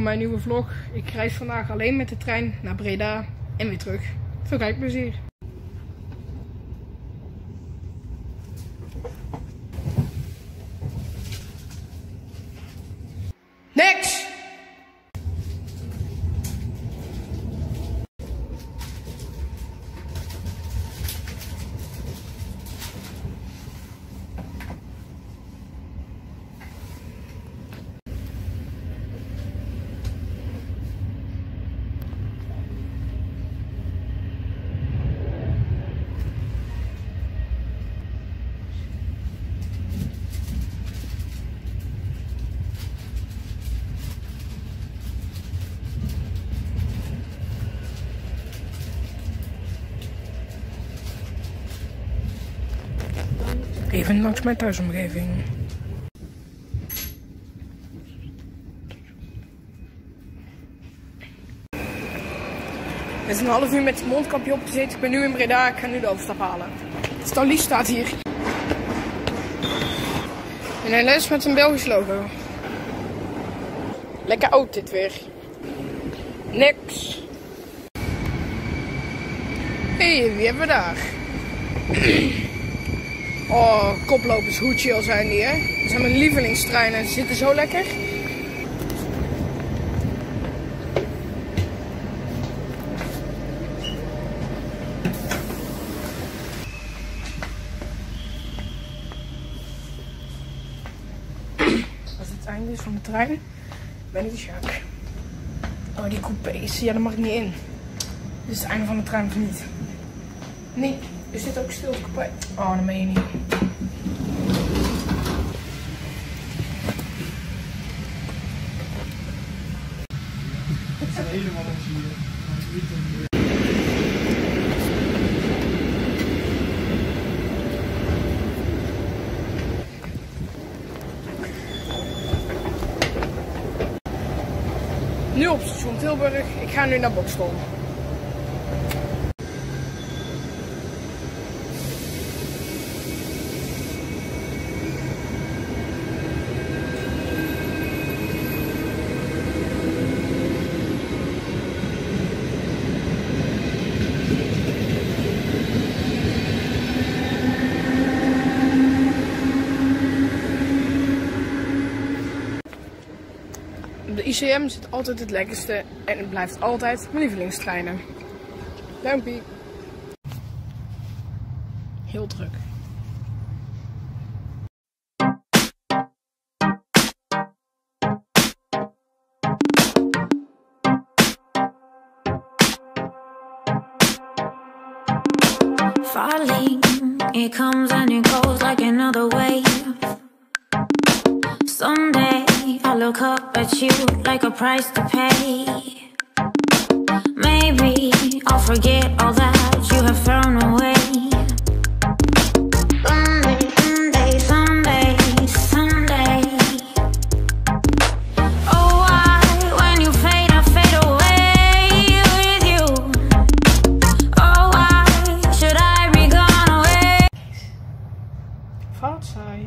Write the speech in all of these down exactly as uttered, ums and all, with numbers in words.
welkom bij een nieuwe vlog. Ik reis vandaag alleen met de trein naar Breda en weer terug. Veel kijkplezier. Niks! Even langs mijn thuisomgeving. Het is een half uur met het mondkapje opgezeten. Ik ben nu in Breda. Ik ga nu de overstap halen. Stanley staat hier. En een les met een Belgisch logo. Lekker oud dit weer. Niks. Hé, hey, wie hebben we daar? Oh, koplopers, hoe chill zijn die, hè? Dat zijn mijn lievelingstreinen. Ze zitten zo lekker. Als het einde is van de trein, ben ik de Sjaak. Oh, die coupés. Ja, daar mag ik niet in. Dit is het einde van de trein of niet? Nee. Is dit ook stil coupé? Oh, dat meen je niet. Het zijn helemaal mensen hier. Nu op station Tilburg. Ik ga nu naar Bokstel. De I C M zit altijd het lekkerste en het blijft altijd mijn lievelingstreinen. Duimpie. Heel druk. Falling, it comes and it goes like another wave. Someday I'll look up at you like a price to pay. Maybe I'll forget all that you have thrown away. Someday, someday, someday, someday. Oh, why, when you fade, I fade away with you. Oh, why should I be gone away? Outside.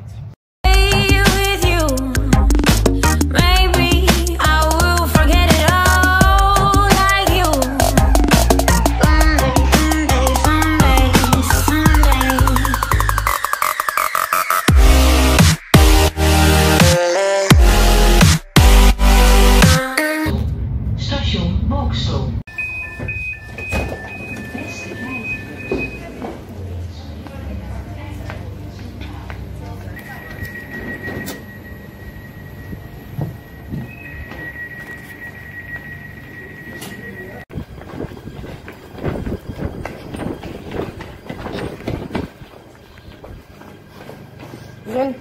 Ren.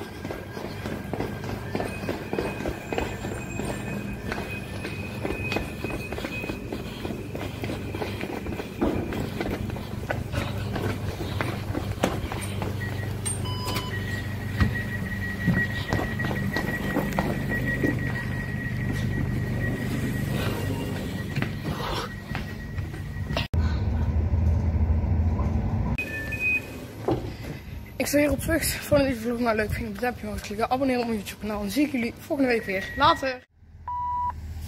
Ik sta hier op vlucht. Voor deze vlog nou leuk vinden, op het duimpje omhoog klikken, abonneren op mijn YouTube kanaal en zie ik jullie volgende week weer. Later!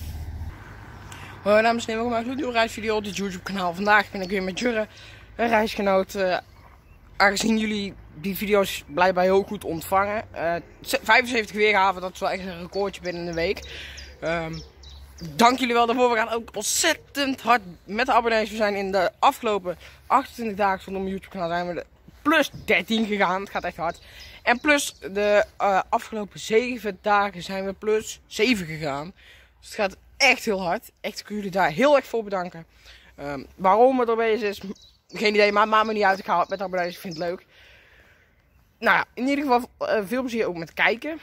Hoi dames en heren, welkom bij een nieuwe reisvideo op dit YouTube kanaal. Vandaag ben ik weer met Jurre, een reisgenoot. Uh, aangezien jullie die video's blijkbaar heel goed ontvangen. Uh, vijfenzeventig weergaven, dat is wel echt een recordje binnen een week. Um, dank jullie wel daarvoor. We gaan ook ontzettend hard met de abonnees. We zijn in de afgelopen achtentwintig dagen zonder mijn YouTube kanaal zijn we de plus dertien gegaan. Het gaat echt hard. En plus de uh, afgelopen zeven dagen zijn we plus zeven gegaan. Dus het gaat echt heel hard. Echt, ik wil jullie daar heel erg voor bedanken. Um, waarom het er bezig is, geen idee, maar maakt me niet uit. Ik ga het met abonnees, ik vind het leuk. Nou ja, in ieder geval uh, veel plezier ook met kijken.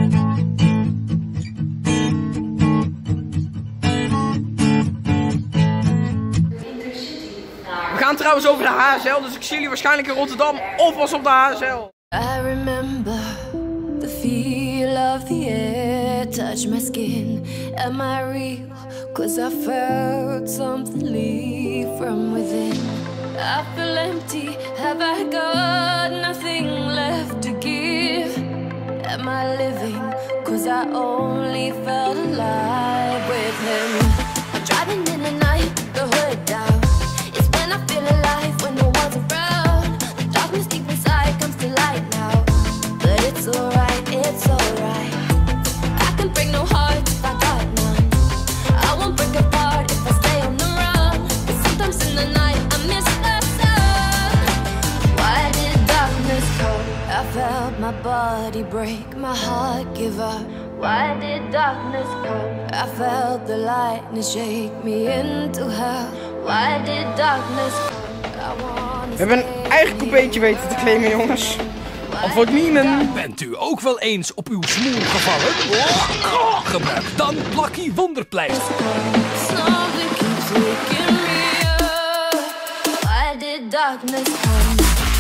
We gaan trouwens over de H S L, dus ik zie jullie waarschijnlijk in Rotterdam of was op de H S L. I remember the feel of the air touch my skin. Am I real? Cause I felt something leave from within. I feel empty, have I got nothing left to give? Am I living? Cause I only felt alive with him. I'm driving in the night, the hood down. It's when I feel alive, when no one's around. The darkness deep inside comes to light now. But it's alright, it's alright. I can break no heart if I got none. I won't break apart if I stay on the run. But sometimes in the night I miss the sun. Why did darkness come? I felt my body break, my heart give up. Why did darkness come? I felt the lightness shake me into hell. Why did darkness come? I wanna. We hebben een eigen coupeetje weten te claimen, jongens. Of wordt miemen. Bent u ook wel eens op uw smoel gevallen? Oh, gebruik dan Plakkie Wonderpleister. Something keeps waking me up. Why did darkness come?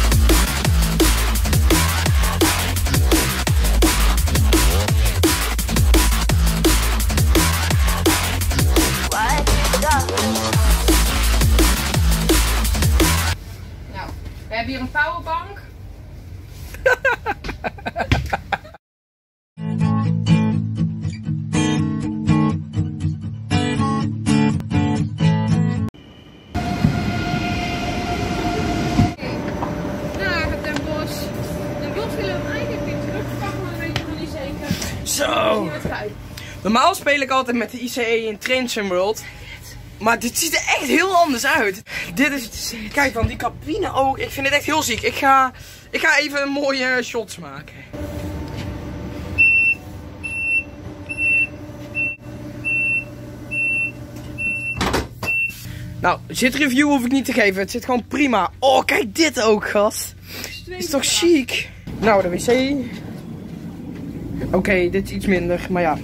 Why did darkness come? Nou, we hebben hier een powerbank. Zo. Normaal speel ik altijd met de I C E in Train Sim World. Maar dit ziet er echt heel anders uit. Dit is, kijk dan, die cabine ook. Ik vind het echt heel ziek. Ik ga, ik ga even mooie shots maken. Nou, zitreview hoef ik niet te geven. Het zit gewoon prima. Oh, kijk dit ook, gast. Dit is toch chic. Nou, de wc. Oké, okay, dit is iets minder, maar ja.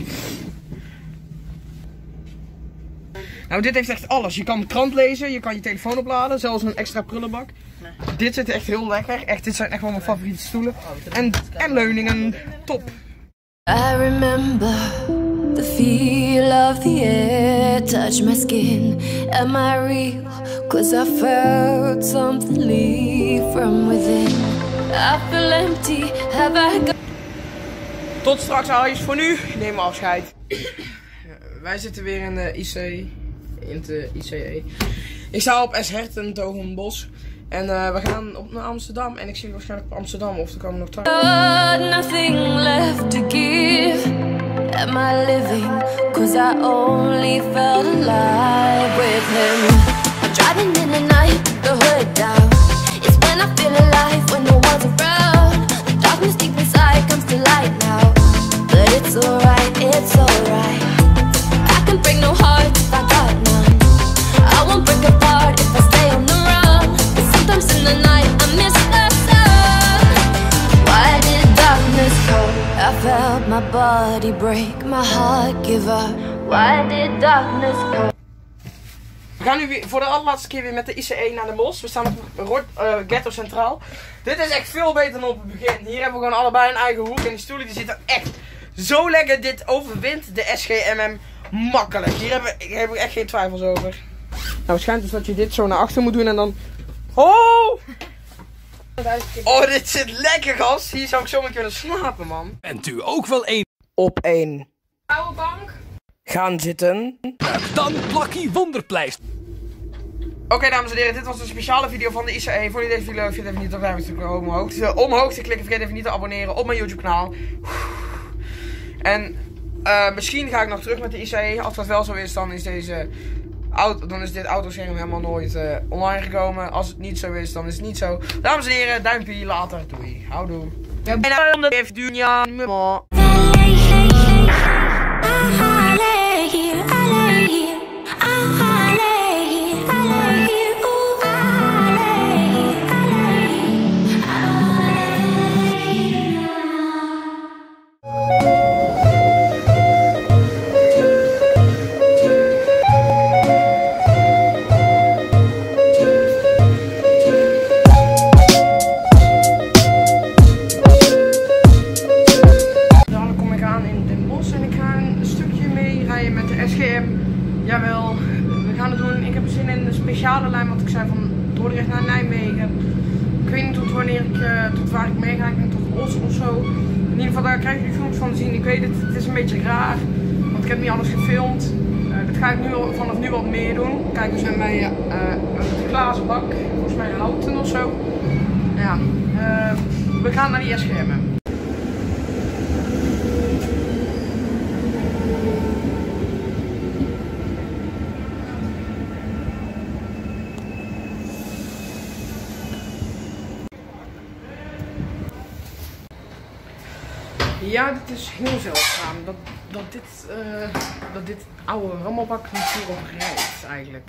Nou, dit heeft echt alles. Je kan de krant lezen, je kan je telefoon opladen, zelfs een extra prullenbak. Nee. Dit zit echt heel lekker. Echt, dit zijn echt wel mijn favoriete stoelen. En, en leuningen, top. I remember the feel of the air touch my skin. Am I real? Cause I felt something leave from within. I feel empty, have I got. Tot straks, Alex. Voor nu neem afscheid. Wij zitten weer in de I C E. In de I C E. Ik sta op S. Hertentogenbos. En uh, we gaan op naar Amsterdam. En ik zie jullie waarschijnlijk op Amsterdam. Of er komen nog thuis. Nothing left to give. Am I living? Cause I only felt alive with him. I'm driving in the night, the hood down. It's when I feel alive, when no one's around. The darkness deep inside comes to light now. But it's alright, it's alright. I can break no heart if I got none. I won't break apart if I stay on the run. But sometimes in the night I miss the sun. Why did darkness come? I felt my body break, my heart give up. Why did darkness come? We gaan nu weer, voor de allerlaatste keer weer met de I C E naar de bos. We staan op Rot, uh, Ghetto Centraal. Dit is echt veel beter dan op het begin. Hier hebben we gewoon allebei een eigen hoek. En die stoelen die zitten echt zo lekker. Dit overwint de S G M M makkelijk. Hier heb ik, hier heb ik echt geen twijfels over. Nou, het schijnt dus dat je dit zo naar achter moet doen en dan... Oh! Oh, dit zit lekker, gast. Hier zou ik zo maar kunnen slapen, man. Bent u ook wel een... Op één. Powerbank. gaan zitten. Dan Plakkie Wonderpleister. Oké okay, dames en heren, dit was een speciale video van de I C E. Vond je deze video leuk? Vergeet even niet op duimpje omhoog te, omhoog te klikken. Vergeet even niet te abonneren op mijn YouTube kanaal. En uh, misschien ga ik nog terug met de I C E. Als dat wel zo is, dan is deze auto, dan is dit autoscherm helemaal nooit uh, online gekomen. Als het niet zo is, dan is het niet zo. Dames en heren, duimpje later. Doei. Houdoe. Ja, bijna om de dunia. Jawel, we gaan het doen. Ik heb zin in een speciale lijn, want ik zei van Dordrecht naar Nijmegen. Ik weet niet tot wanneer ik, uh, tot waar ik mee ga. Ik denk tot Os of zo. In ieder geval, daar krijg je films van te zien. Ik weet het, het is een beetje raar, want ik heb niet alles gefilmd. Uh, dat ga ik nu al, vanaf nu wat meer doen. Kijk, we zijn bij uh, een glazen bak, volgens mij houten of zo. Ja, uh, we gaan naar die schermen. Ja, dit is heel zeldzaam. Dat, dat, dit, uh, dat dit oude rammelbak niet hierop rijdt eigenlijk.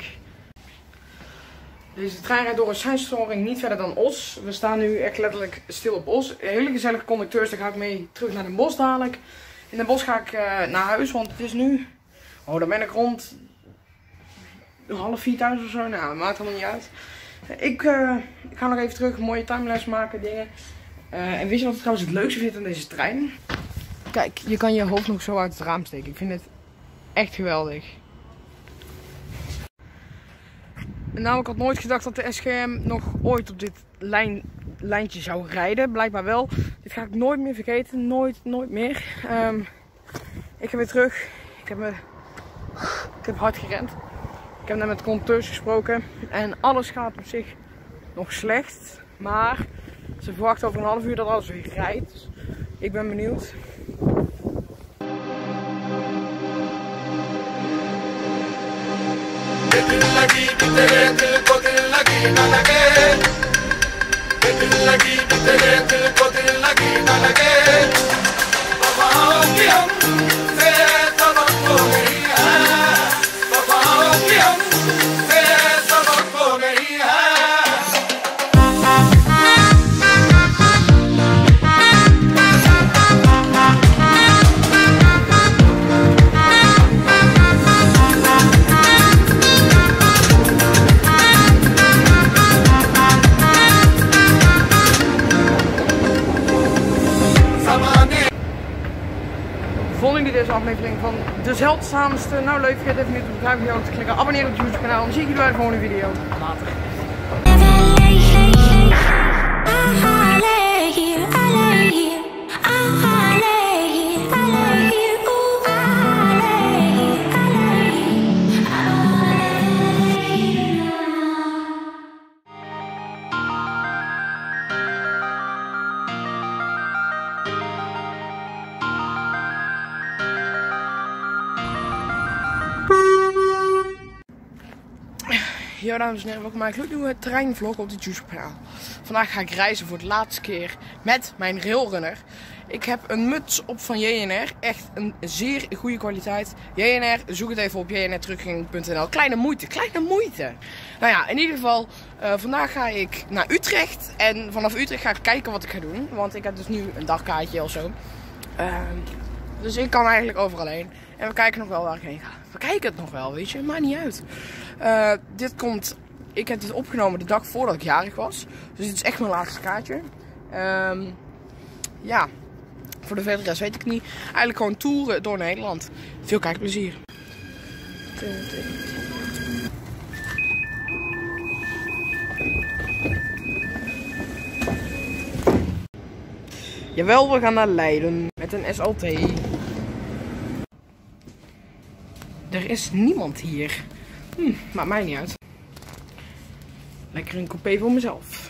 Deze trein rijdt door een seinstoring niet verder dan Os. We staan nu echt letterlijk stil op Os. Hele gezellige conducteurs, daar ga ik mee terug naar Den Bosch dadelijk. In Den Bosch ga ik uh, naar huis, want het is nu... Oh, dan ben ik rond half vier thuis of zo. Nou, dat maakt allemaal niet uit. Ik, uh, ik ga nog even terug, een mooie timelapse maken, dingen. Uh, en weet je wat ik trouwens het leukste vind aan deze trein? Kijk, je kan je hoofd nog zo uit het raam steken. Ik vind het echt geweldig. Nou, ik had nooit gedacht dat de S G M nog ooit op dit lijn, lijntje zou rijden. Blijkbaar wel. Dit ga ik nooit meer vergeten. Nooit, nooit meer. Um, ik heb weer terug. Ik heb, me, ik heb hard gerend. Ik heb net met conducteurs gesproken. En alles gaat op zich nog slecht. Maar ze verwachten over een half uur dat alles weer rijdt. Dus ik ben benieuwd. Vonden jullie deze aflevering van de zeldzaamste? Nou leuk, vergeet even niet op het duimpje te klikken, abonneren op het YouTube kanaal en dan zie ik jullie bij de volgende video. Later. Yo dames en heren, welkom bij een gloednieuwe treinvlog op dit YouTube kanaal. Vandaag ga ik reizen voor de laatste keer met mijn railrunner. Ik heb een muts op van J N R, echt een zeer goede kwaliteit. J N R, zoek het even op j n r teruggang punt n l. Kleine moeite, kleine moeite. Nou ja, in ieder geval, uh, vandaag ga ik naar Utrecht. En vanaf Utrecht ga ik kijken wat ik ga doen. Want ik heb dus nu een dagkaartje of zo. Uh, dus ik kan eigenlijk overal heen. En we kijken nog wel waar ik heen ga. We kijken het nog wel, weet je, maakt niet uit. Uh, dit komt, ik heb dit opgenomen de dag voordat ik jarig was. Dus dit is echt mijn laatste kaartje. Um, ja, voor de verdere rest weet ik niet. Eigenlijk gewoon toeren door Nederland. Veel kijkplezier. Jawel, we gaan naar Leiden met een S L T. Er is niemand hier. Hm, maakt mij niet uit. Lekker een coupé voor mezelf.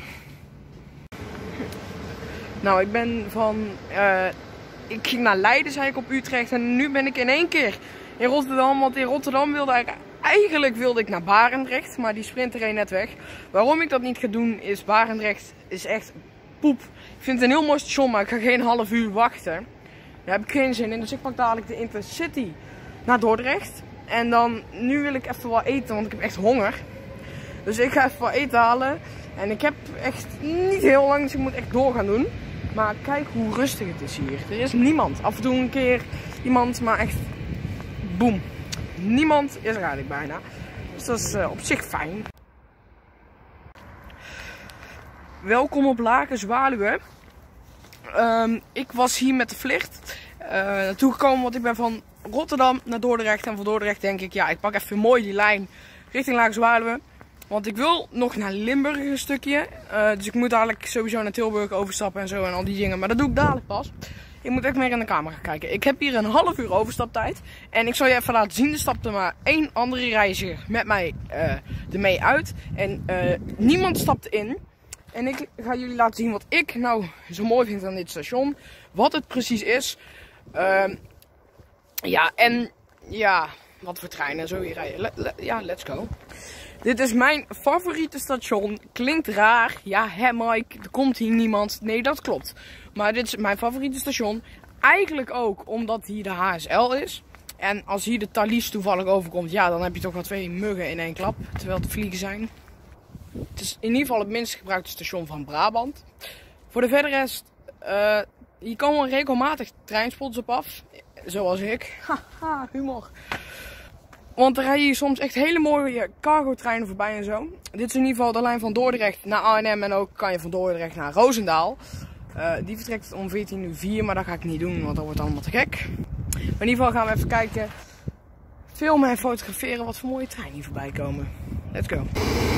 Nou, ik ben van... Uh, ik ging naar Leiden, zei ik, op Utrecht. En nu ben ik in één keer in Rotterdam. Want in Rotterdam wilde ik... Eigenlijk wilde ik naar Barendrecht. Maar die sprinter reed net weg. Waarom ik dat niet ga doen is... Barendrecht is echt poep. Ik vind het een heel mooi station, maar ik ga geen half uur wachten. Daar heb ik geen zin in. Dus ik pak dadelijk de Intercity naar Dordrecht. En dan... Nu wil ik even wat eten, want ik heb echt honger. Dus ik ga even wat eten halen. En ik heb echt niet heel lang, dus ik moet echt door gaan doen. Maar kijk hoe rustig het is hier. Er is niemand. Af en toe een keer iemand, maar echt boem. Niemand is er eigenlijk bijna. Dus dat is uh, op zich fijn. Welkom op Lage Zwaluwe. Um, ik was hier met de vlicht uh, naartoe gekomen, want ik ben van Rotterdam naar Dordrecht. En van Dordrecht denk ik, ja, ik pak even mooi die lijn richting Lage Zwaluwe. Want ik wil nog naar Limburg een stukje. Uh, dus ik moet dadelijk sowieso naar Tilburg overstappen en zo en al die dingen. Maar dat doe ik dadelijk pas. Ik moet echt meer in de camera kijken. Ik heb hier een half uur overstaptijd. En ik zal je even laten zien. Er stapte maar één andere reiziger met mij uh, ermee uit. En uh, niemand stapte in. En ik ga jullie laten zien wat ik nou zo mooi vind aan dit station. Wat het precies is. Uh, ja, en ja, wat voor treinen zo hier rijden. Le le ja, let's go. Dit is mijn favoriete station. Klinkt raar. Ja, hè Mike, er komt hier niemand. Nee, dat klopt. Maar dit is mijn favoriete station. Eigenlijk ook omdat hier de H S L is. En als hier de Thalys toevallig overkomt, ja, dan heb je toch wel twee muggen in één klap. Terwijl het vliegen zijn. Het is in ieder geval het minst gebruikte station van Brabant. Voor de verder rest, uh, hier komen regelmatig treinspots op af. Zoals ik. Haha, humor. Want er rijden hier soms echt hele mooie cargo treinen voorbij en zo. Dit is in ieder geval de lijn van Dordrecht naar Arnhem. En ook kan je van Dordrecht naar Roosendaal. Uh, die vertrekt om veertien uur vier, maar dat ga ik niet doen, want dat wordt allemaal te gek. Maar in ieder geval gaan we even kijken, filmen en fotograferen wat voor mooie treinen hier voorbij komen. Let's go.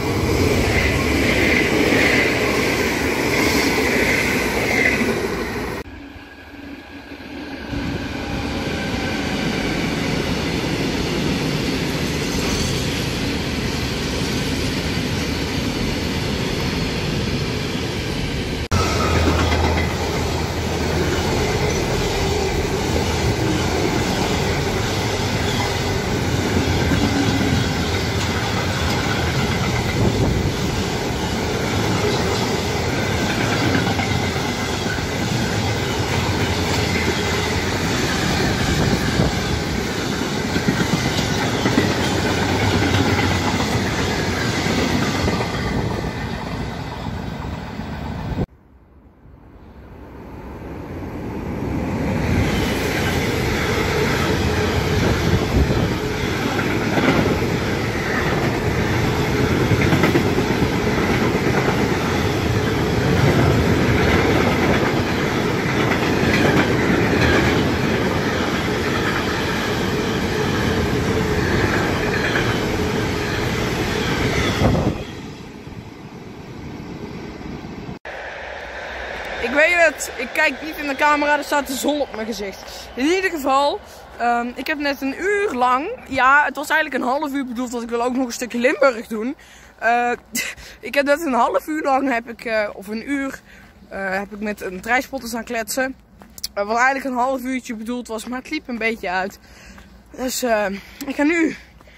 Ik weet het, ik kijk niet in de camera, er staat de zon op mijn gezicht. In ieder geval, um, ik heb net een uur lang, ja het was eigenlijk een half uur bedoeld, want ik wil ook nog een stukje Limburg doen. Uh, ik heb net een half uur lang, heb ik, uh, of een uur, uh, heb ik met een treinspotter staan kletsen. Uh, wat eigenlijk een half uurtje bedoeld was, maar het liep een beetje uit. Dus uh, ik ga nu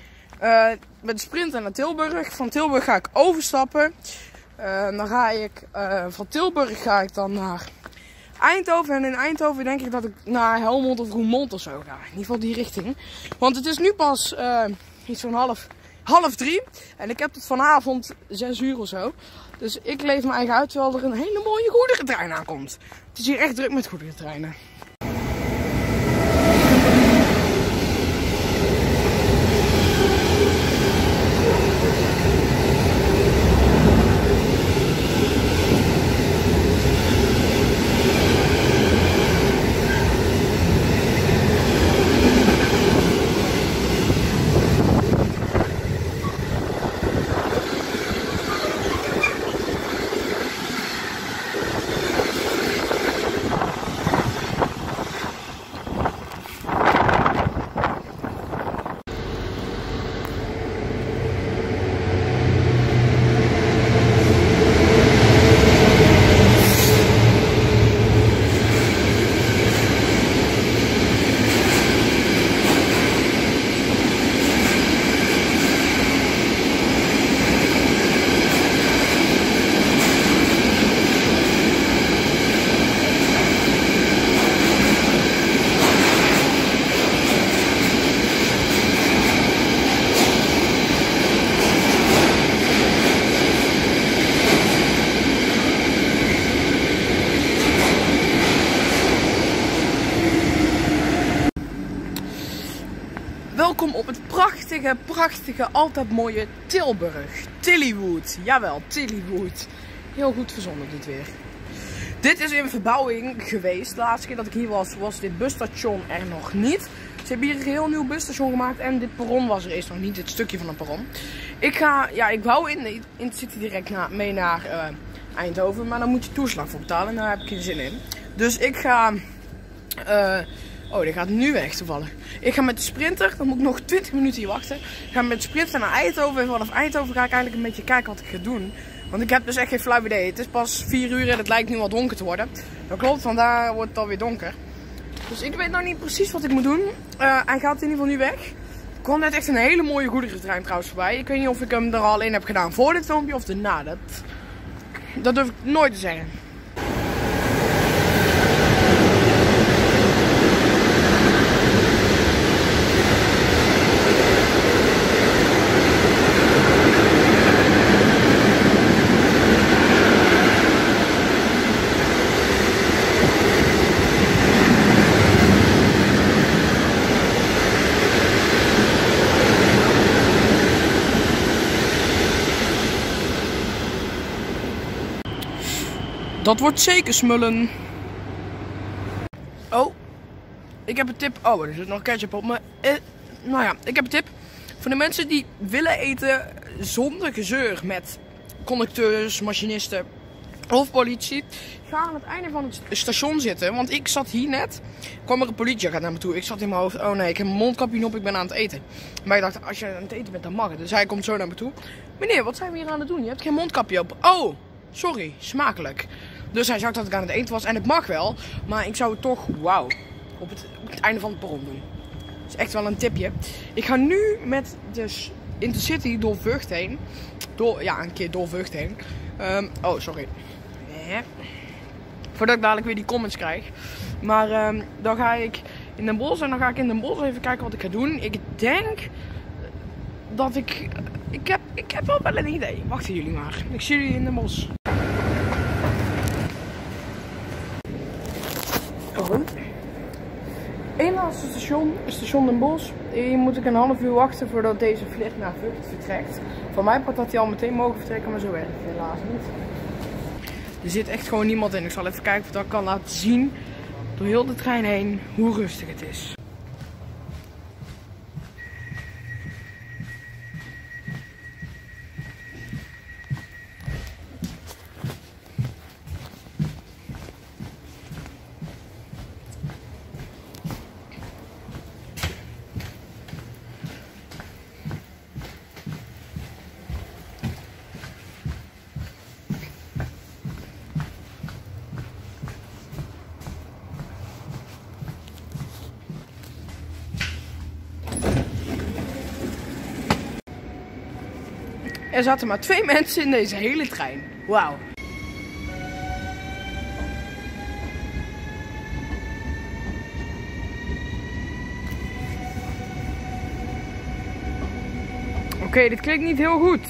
uh, met de sprinter naar Tilburg. Van Tilburg ga ik overstappen. Uh, dan ga ik uh, van Tilburg ga ik dan naar Eindhoven. En in Eindhoven denk ik dat ik naar Helmond of Roermond of zo ga. In ieder geval die richting. Want het is nu pas uh, iets van half, half drie. En ik heb het vanavond zes uur of zo. Dus ik leef me eigen uit terwijl er een hele mooie goederentrein aankomt. Het is hier echt druk met goederentreinen. welkom op het prachtige, prachtige, altijd mooie Tilburg. Tillywood, jawel, Tillywood. Heel goed verzonnen dit weer. Dit is in verbouwing geweest. De laatste keer dat ik hier was, was dit busstation er nog niet. Ze hebben hier een heel nieuw busstation gemaakt en dit perron was er eerst nog niet, dit stukje van een perron. Ik ga, ja, ik wou in de Intercity direct na, mee naar uh, Eindhoven, maar dan moet je toeslag voor betalen en daar heb ik geen zin in. Dus ik ga, uh, oh, die gaat nu weg toevallig. Ik ga met de Sprinter, dan moet ik nog twintig minuten hier wachten. Ik ga met de Sprinter naar Eindhoven en vanaf Eindhoven ga ik eigenlijk een beetje kijken wat ik ga doen. Want ik heb dus echt geen flauw idee. Het is pas vier uur en het lijkt nu al donker te worden. Dat klopt, vandaar wordt het alweer donker. Dus ik weet nog niet precies wat ik moet doen. Uh, hij gaat in ieder geval nu weg. Er kwam net echt een hele mooie goederentrein trouwens voorbij. Ik weet niet of ik hem er al in heb gedaan voor dit filmpje of daarna. Dat, dat durf ik nooit te zeggen. Dat wordt zeker smullen. Oh, ik heb een tip. Oh, er zit nog ketchup op me. Eh, nou ja, ik heb een tip. Voor de mensen die willen eten zonder gezeur met conducteurs, machinisten of politie. Ga aan het einde van het station zitten. Want ik zat hier net. Kwam er een politieagent naar me toe. Ik zat in mijn hoofd. Oh nee, ik heb mijn mondkapje op. Ik ben aan het eten. Maar ik dacht, als je aan het eten bent, dan mag het. Dus hij komt zo naar me toe. Meneer, wat zijn we hier aan het doen? Je hebt geen mondkapje op. Oh, sorry. Smakelijk. Dus hij zag dat ik aan het eten was. En het mag wel. Maar ik zou het toch, wauw, op het, op het einde van het perron doen. Dat is echt wel een tipje. Ik ga nu met de Intercity door Vught heen. Door, ja, een keer door Vught heen. Um, oh, sorry. Ja. Voordat ik dadelijk weer die comments krijg. Maar um, dan ga ik in Den Bosch. En dan ga ik in Den Bosch even kijken wat ik ga doen. Ik denk dat ik... Ik heb, ik heb wel wel een idee. Wachten jullie maar. Ik zie jullie in Den Bosch. Eén laatste station, station Den Bosch. Hier moet ik een half uur wachten voordat deze vlieg naar Vught vertrekt. Van mij part dat hij al meteen mogen vertrekken, maar zo werkt het helaas niet. Er zit echt gewoon niemand in. Ik zal even kijken of ik kan laten zien door heel de trein heen hoe rustig het is. Er zaten maar twee mensen in deze hele trein. Wauw. Oké, okay, dit klinkt niet heel goed.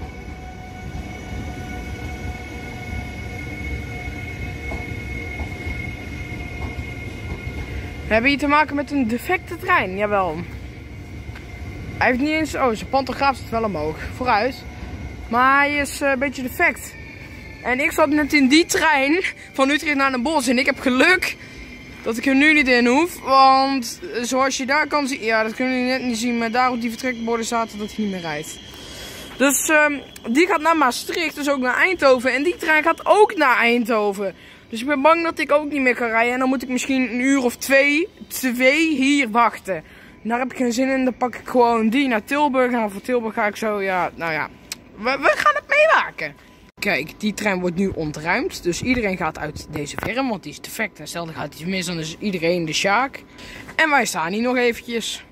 We hebben hier te maken met een defecte trein, jawel. Hij heeft niet eens... Oh, zijn pantograaf zit wel omhoog. Vooruit. Maar hij is uh, een beetje defect. En ik zat net in die trein van Utrecht naar Den Bosch. En ik heb geluk dat ik er nu niet in hoef. Want uh, zoals je daar kan zien... Ja, dat kunnen jullie net niet zien. Maar daar op die vertrekborden zaten dat hij niet meer rijdt. Dus um, die gaat naar Maastricht. Dus ook naar Eindhoven. En die trein gaat ook naar Eindhoven. Dus ik ben bang dat ik ook niet meer kan rijden. En dan moet ik misschien een uur of twee, twee hier wachten. Daar heb ik geen zin in. Dan pak ik gewoon die naar Tilburg. En voor Tilburg ga ik zo, ja, nou ja. We, we gaan het meemaken. Kijk, die trein wordt nu ontruimd. Dus iedereen gaat uit deze firm, want die is defect. En stel, er gaat iets mis, dan is iedereen de sjaak. En wij staan hier nog eventjes.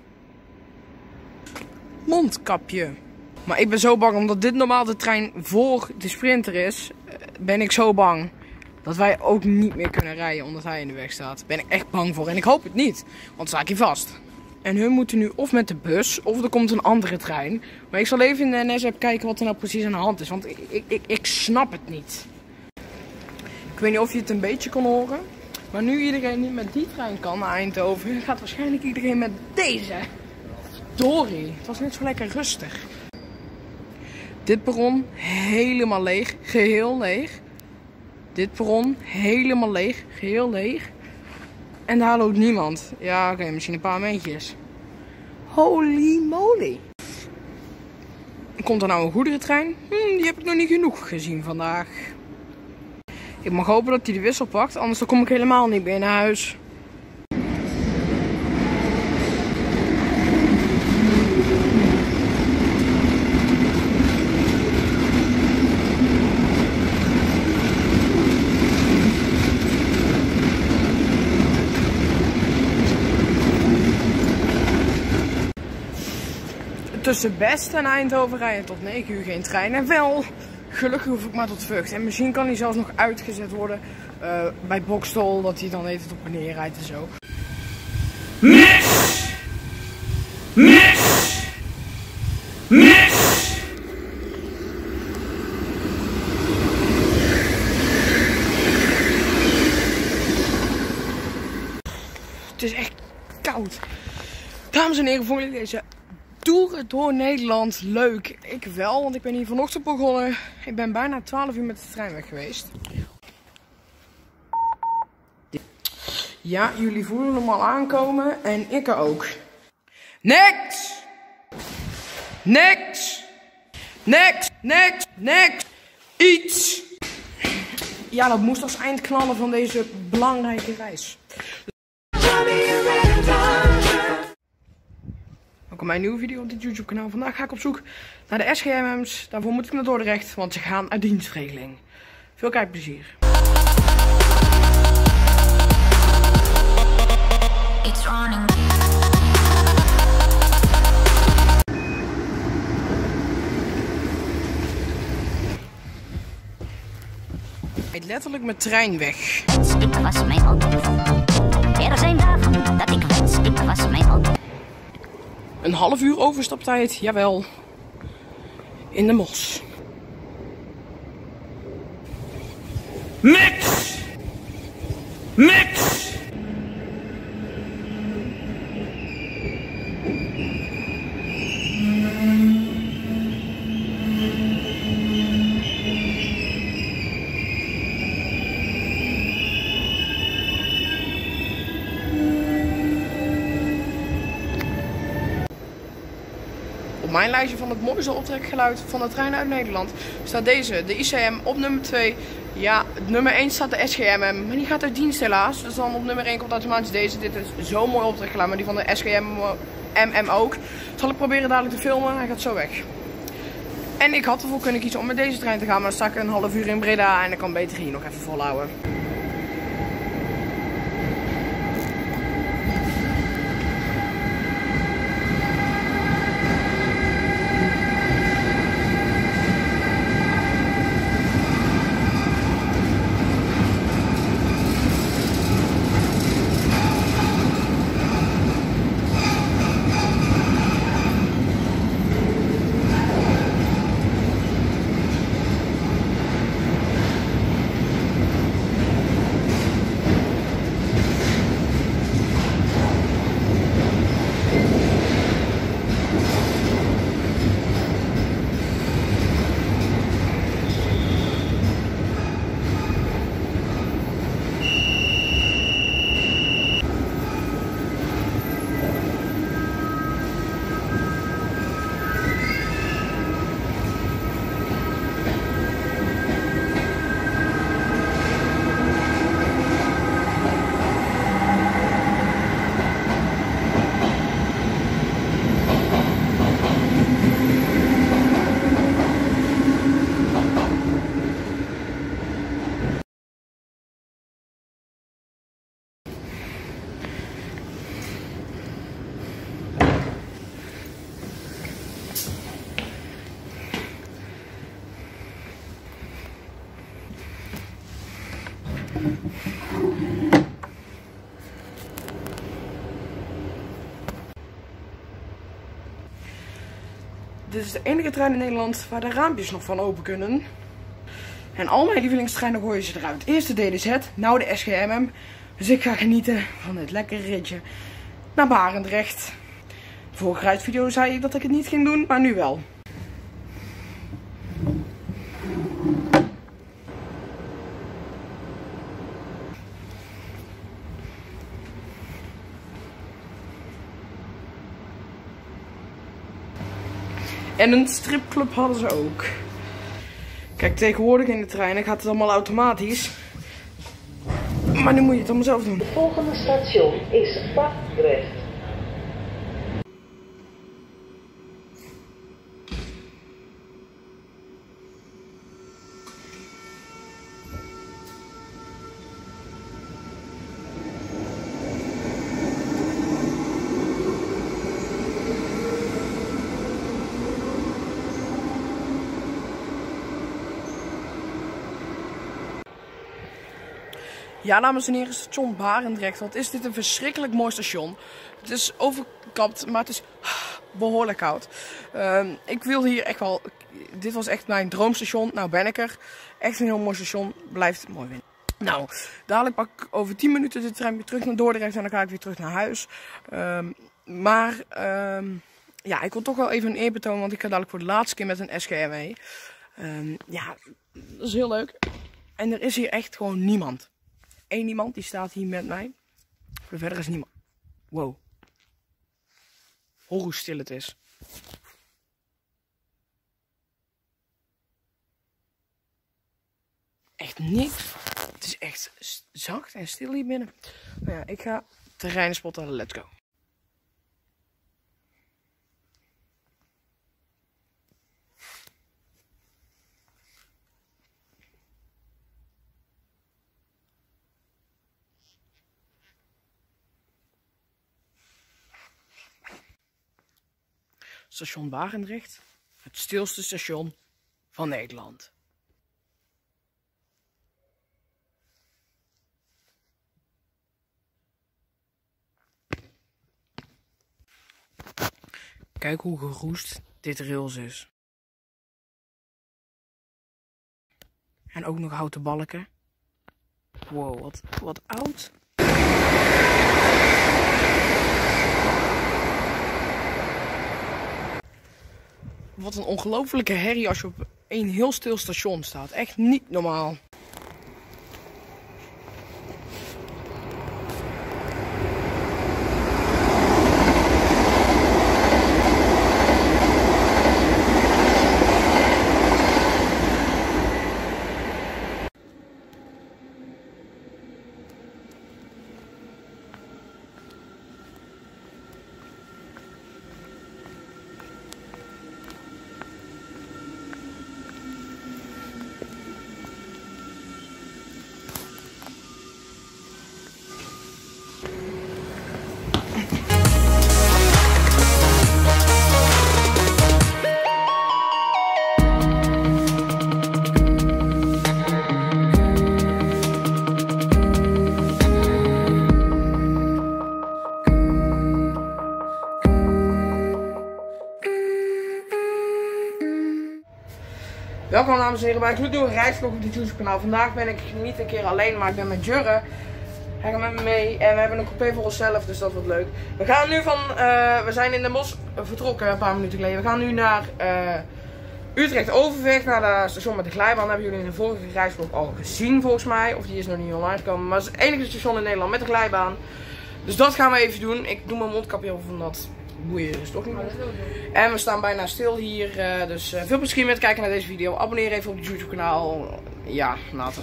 Mondkapje. Maar ik ben zo bang, omdat dit normaal de trein voor de Sprinter is. Ben ik zo bang dat wij ook niet meer kunnen rijden, omdat hij in de weg staat. Ben ik echt bang voor. En ik hoop het niet, want dan sta ik hier vast. En hun moeten nu of met de bus, of er komt een andere trein. Maar ik zal even in de N S-app kijken wat er nou precies aan de hand is. Want ik, ik, ik, ik snap het niet. Ik weet niet of je het een beetje kon horen. Maar nu iedereen niet met die trein kan naar Eindhoven, gaat waarschijnlijk iedereen met deze. verdorie. Het was net zo lekker rustig. Dit perron helemaal leeg. Geheel leeg. Dit perron helemaal leeg. Geheel leeg. En daar loopt niemand. Ja, oké, okay, misschien een paar meentjes. Holy moly. Komt er nou een goederentrein? Hm, die heb ik nog niet genoeg gezien vandaag. Ik mag hopen dat hij de wissel pakt, anders dan kom ik helemaal niet meer naar huis. Tussen Best en Eindhoven rijden tot negen uur geen trein. En wel, gelukkig hoef ik maar tot Vught. En misschien kan hij zelfs nog uitgezet worden uh, bij Boxtel, dat hij dan even op en neer rijdt en zo. Niks! Niks! Niks! Het is echt koud. Dames en heren, voor jullie deze toeren door Nederland leuk. Ik wel, want ik ben hier vanochtend begonnen. Ik ben bijna twaalf uur met de trein weg geweest. Ja, jullie voelen hem al aankomen en ik ook. Niks! Niks! Niks! Niks! Niks! Iets! Ja, dat moest als eindknallen van deze belangrijke reis. Welkom bij een nieuwe video op dit YouTube kanaal. Vandaag ga ik op zoek naar de S G M M's. Daarvoor moet ik naar Dordrecht, want ze gaan uit dienstregeling. Veel kijkplezier. It's running. Ik letterlijk mijn trein weg. Ik was mijn hand. Er zijn dagen dat ik wens, ik was mijn hand. Een half uur overstaptijd, jawel. In de mos. Niks! Niks! Op mijn lijstje van het mooiste optrekgeluid van de trein uit Nederland staat deze, de I C M, op nummer twee. Ja, nummer één staat de S G M M, maar die gaat uit dienst helaas. Dus dan op nummer één komt automatisch deze. Dit is zo'n mooi optrekgeluid, maar die van de S G M M ook. Dat zal ik proberen dadelijk te filmen, hij gaat zo weg. En ik had ervoor kunnen kiezen om met deze trein te gaan, maar dan sta ik een half uur in Breda en ik kan beter hier nog even volhouden. Dit is de enige trein in Nederland waar de raampjes nog van open kunnen. En al mijn lievelingstreinen gooien ze eruit. Eerst de D D Z, nou de S G M M. Dus ik ga genieten van dit lekkere ritje naar Barendrecht. vorige reisvideo zei ik dat ik het niet ging doen, maar nu wel. En een stripclub hadden ze ook. Kijk, tegenwoordig in de treinen gaat het allemaal automatisch. Maar nu moet je het allemaal zelf doen. Het volgende station is Barendrecht. Ja, dames en heren, station Barendrecht. Wat is dit een verschrikkelijk mooi station. Het is overkapt, maar het is behoorlijk koud. Uh, ik wil hier echt wel... Dit was echt mijn droomstation. Nou ben ik er. Echt een heel mooi station. Blijft mooi winnen. Nou, dadelijk pak ik over tien minuten de trein weer terug naar Dordrecht. En dan ga ik weer terug naar huis. Uh, maar... Uh, ja, ik wil toch wel even een eerbetoon. Want ik ga dadelijk voor de laatste keer met een S G M mee. Uh, ja, dat is heel leuk. En er is hier echt gewoon niemand. Eén iemand die staat hier met mij. Maar verder is niemand. Wow. Hoor hoe stil het is. Echt niks. Het is echt zacht en stil hier binnen. Nou ja, ik ga terreinen spotten. Let's go. Station Barendrecht, het stilste station van Nederland. Kijk hoe geroest dit rails is. En ook nog houten balken. Wow, wat, wat oud. Wat een ongelofelijke herrie als je op een heel stil station staat. Echt niet normaal. Welkom dames en heren bij een gloednieuwe reisvlog op dit YouTube kanaal. Vandaag ben ik niet een keer alleen, maar ik ben met Jurre. Hij gaat met me mee en we hebben een coupé voor onszelf, dus dat wordt leuk. We gaan nu van, uh, we zijn in Den Bosch vertrokken een paar minuten geleden. We gaan nu naar uh, Utrecht Overvecht, naar het station met de glijbaan. Dat hebben jullie in de vorige reisvlog al gezien volgens mij. Of die is nog niet online gekomen, maar het is het enige station in Nederland met de glijbaan. Dus dat gaan we even doen. Ik doe mijn mondkapje over van dat boeien is toch niet meer. En we staan bijna stil hier. Uh, dus uh, veel plezier met kijken naar deze video. Abonneer even op het YouTube kanaal. Ja, later.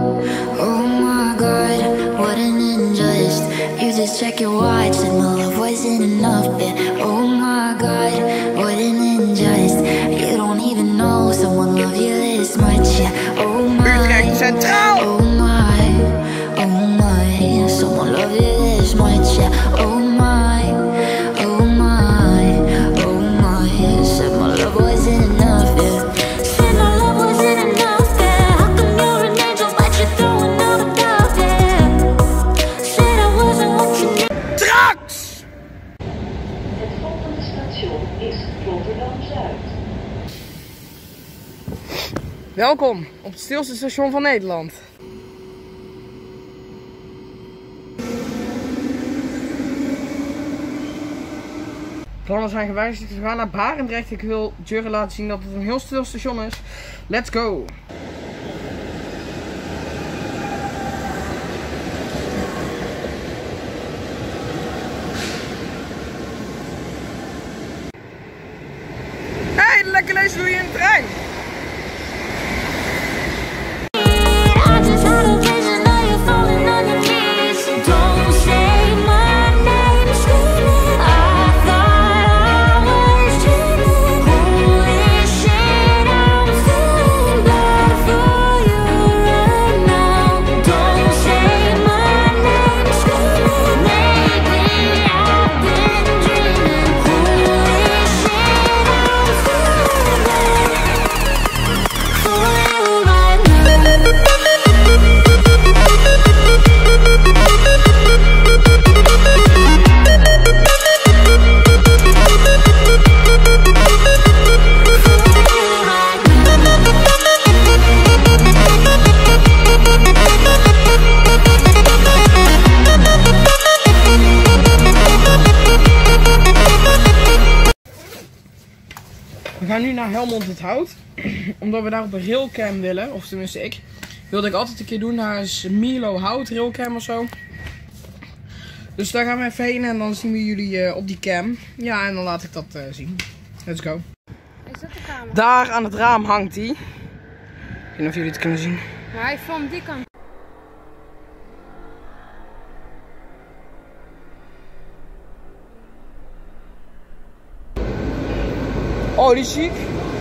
Oh my god, what an injustice. You just check your watch and my love wasn't enough, yeah. Oh my god, what an injustice. You don't even know someone love you this much, yeah. Oh my, Utrecht Centraal. Oh my, oh my, someone love you this much, yeah. Oh my, oh my, oh my, said my love wasn't enough, yeah. Said my love wasn't enough, yeah. How come you're an angel but you're throwing out a dove, yeah. Said I wasn't what you need. Straks! Het volgende station is Rotterdam-Zuid. Welkom op het stilste station van Nederland. plannen zijn gewijzigd. We gaan naar Barendrecht. Ik wil Jurre laten zien dat het een heel stil station is. Let's go! Hey, lekker lezen doe je in de trein! We gaan nu naar Helmond het Hout, omdat we daar op een railcam willen, of tenminste ik. Wilde ik altijd een keer doen, daar is Milo Hout railcam of zo. Dus daar gaan we even heen en dan zien we jullie uh, op die cam. Ja, en dan laat ik dat uh, zien. Let's go. Is dat de camera? Daar aan het raam hangt hij. Ik weet niet of jullie het kunnen zien. Maar hij van die kant. Oh, die is ziek.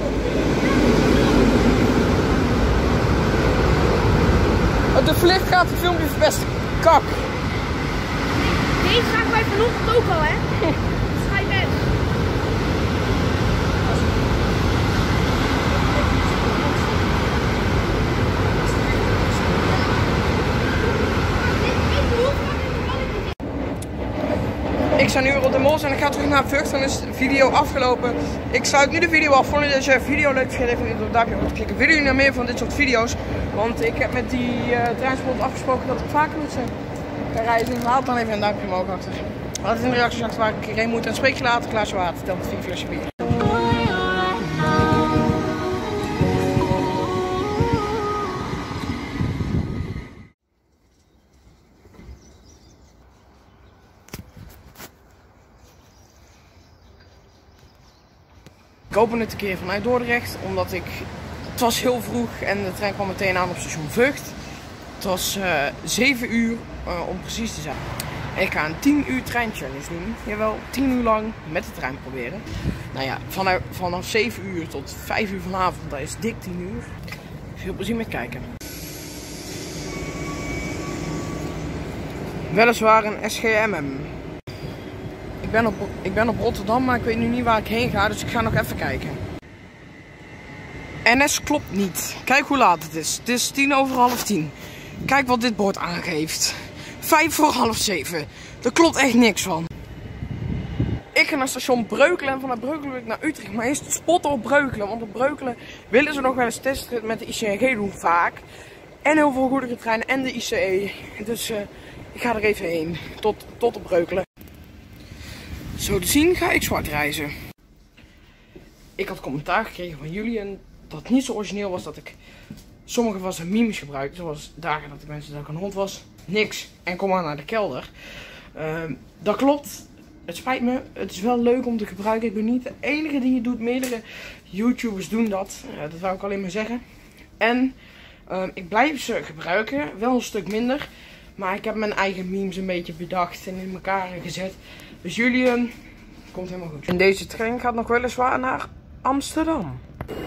Oh, de vlieg gaat het filmpje verpesten. Kak. Deze zagen wij vanochtend ook al, hè? Schijt best. Ik sta nu weer op de mos en ik ga terug naar Vught. Dan is de video afgelopen. Ik sluit nu de video af. Vond je deze video leuk? Vergeet even niet op het duimpje om te klikken. Willen jullie nou meer van dit soort video's? Want ik heb met die uh, treinsport afgesproken dat ik vaker met ze kan reizen. Laat dan even een duimpje omhoog achter. Laat het in de reacties achter waar ik heen moet. En spreek je later. Glaasje water. Tel met vier flesje bier. Ik opende het een keer vanuit Dordrecht, omdat ik, het was heel vroeg en de trein kwam meteen aan op station Vught. Het was uh, zeven uur uh, om precies te zijn. Ik ga een tien uur trein challenge doen. Jawel, tien uur lang met de trein proberen. Nou ja, vanaf, vanaf zeven uur tot vijf uur vanavond, dat is dik tien uur. Veel plezier met kijken. Weliswaar een S G M M. Ik ben, op, ik ben op Rotterdam, maar ik weet nu niet waar ik heen ga, dus ik ga nog even kijken. N S klopt niet. Kijk hoe laat het is. Het is tien over half tien. Kijk wat dit bord aangeeft. Vijf voor half zeven. Er klopt echt niks van. Ik ga naar station Breukelen en vanuit Breukelen wil ik naar Utrecht. Maar eerst spotten op Breukelen, want op Breukelen willen ze nog wel eens testen met de I C N G doen vaak. En heel veel goederentreinen en de I C E. Dus uh, ik ga er even heen. Tot, tot op Breukelen. Zo te zien ga ik zwart reizen. Ik had commentaar gekregen van jullie en dat het niet zo origineel was dat ik sommige van zijn memes gebruikte. Zoals dagen dat de mensen dat ik een hond was. Niks. En kom maar naar de kelder. Uh, dat klopt. Het spijt me. Het is wel leuk om te gebruiken. Ik ben niet de enige die het doet. Meerdere YouTubers doen dat. Uh, dat wou ik alleen maar zeggen. En uh, ik blijf ze gebruiken. Wel een stuk minder. Maar ik heb mijn eigen memes een beetje bedacht en in elkaar gezet. Dus jullie, uh, komt helemaal goed. En deze trein gaat nog weliswaar naar Amsterdam.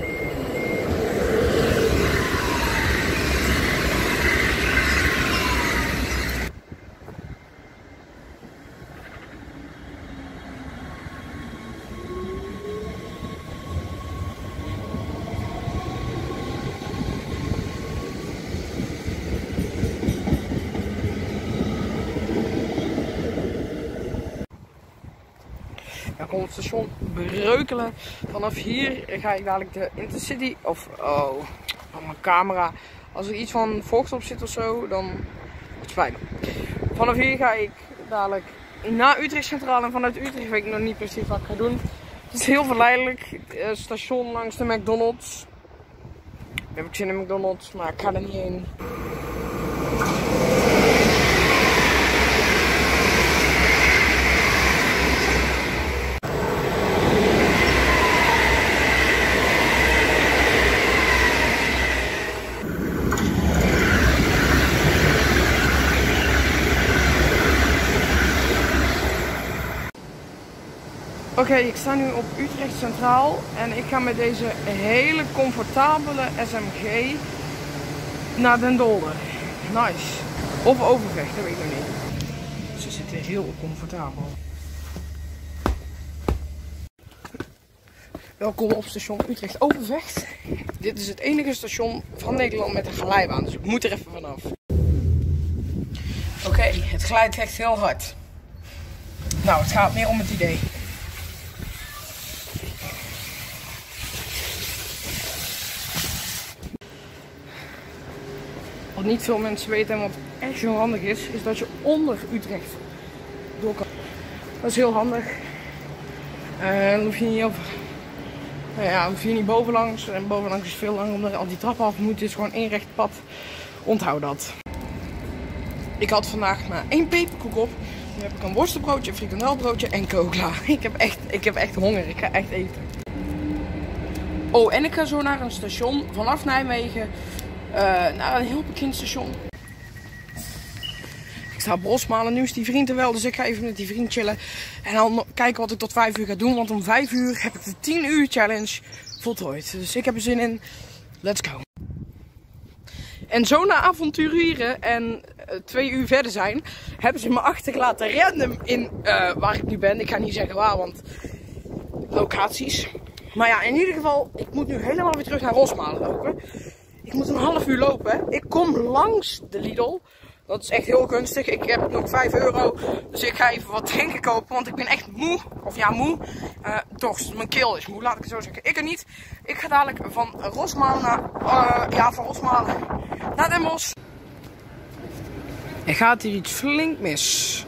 Dan komt het station Breukelen. Vanaf hier ga ik dadelijk de Intercity of oh, van mijn camera. Als er iets van vocht op zit of zo, dan het spijt me. Vanaf hier ga ik dadelijk naar Utrecht Centraal en vanuit Utrecht weet ik nog niet precies wat ik ga doen. Het is heel verleidelijk. Uh, station langs de McDonald's. Nu heb ik zin in McDonald's, maar ik ga er niet heen. Oké, okay, ik sta nu op Utrecht Centraal en ik ga met deze hele comfortabele S M G naar Den Dolder. Nice. Of Overvecht, dat weet ik nog niet. Ze zitten heel comfortabel. Welkom op station Utrecht Overvecht. Dit is het enige station van Nederland met een glijbaan, dus ik moet er even vanaf. Oké, okay, het glijdt echt heel hard. Nou, het gaat meer om het idee. Wat niet veel mensen weten en wat echt heel handig is, is dat je onder Utrecht door kan. Dat is heel handig. Uh, dan hoef je niet over. Nou ja, hoef je niet bovenlangs. En bovenlangs is veel langer omdat je al die trappen af moet. Het is gewoon één recht pad. Onthoud dat. Ik had vandaag maar één peperkoek op. Nu heb ik een worstenbroodje, een frikandelbroodje en cola. Ik heb echt, ik heb echt honger. Ik ga echt eten. Oh, en ik ga zo naar een station vanaf Nijmegen. Uh, naar een heel bekend station. Ik sta op Rosmalen, nu is die vriend er wel, dus ik ga even met die vriend chillen. En dan kijken wat ik tot vijf uur ga doen, want om vijf uur heb ik de tien uur challenge voltooid. Dus ik heb er zin in. Let's go. En zo na avonturieren en uh, twee uur verder zijn, hebben ze me achtergelaten random in uh, waar ik nu ben. Ik ga niet zeggen waar, want locaties. Maar ja, in ieder geval, ik moet nu helemaal weer terug naar Rosmalen lopen. Ik moet een half uur lopen. Ik kom langs de Lidl. Dat is echt heel gunstig. Ik heb nog vijf euro. Dus ik ga even wat drinken kopen. Want ik ben echt moe. Of ja, moe. Uh, toch, mijn keel is moe. Laat ik het zo zeggen. Ik er niet. Ik ga dadelijk van Rosmalen naar... Uh, ja, van Rosmalen naar Den Bosch. Er gaat hier iets flink mis.